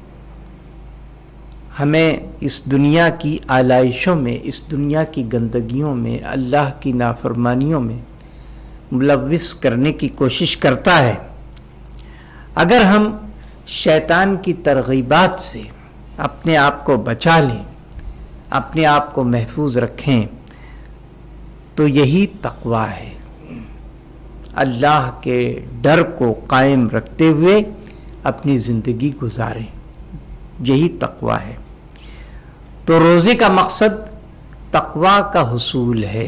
ہمیں اس دنیا کی آلائشوں میں، اس دنیا کی گندگیوں میں، اللہ کی نافرمانیوں میں ملوث کرنے کی کوشش کرتا ہے. اگر ہم شیطان کی ترغیبات سے اپنے آپ کو بچا لیں، اپنے آپ کو محفوظ رکھیں، تو یہی تقوی ہے. اللہ کے ڈر کو قائم رکھتے ہوئے اپنی زندگی گزاریں، یہی تقوی ہے. تو روزے کا مقصد تقوی کا حصول ہے.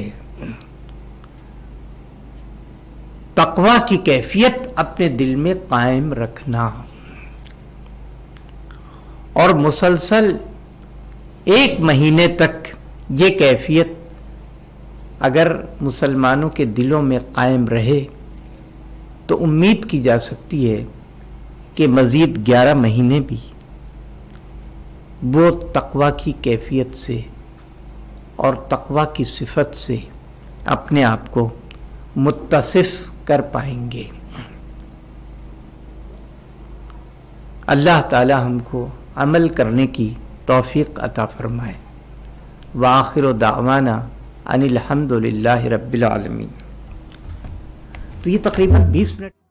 تقوی کی کیفیت اپنے دل میں قائم رکھنا اور مسلسل ایک مہینے تک یہ کیفیت اگر مسلمانوں کے دلوں میں قائم رہے تو امید کی جا سکتی ہے کہ مزید گیارہ مہینے بھی وہ تقوی کی کیفیت سے اور تقوی کی صفت سے اپنے آپ کو متصف کر پائیں گے. اللہ تعالی ہم کو عمل کرنے کی توفیق عطا فرمائے. وآخر دعوانا ان الحمد للہ رب العالمین. تو یہ تقریباً بیس منٹ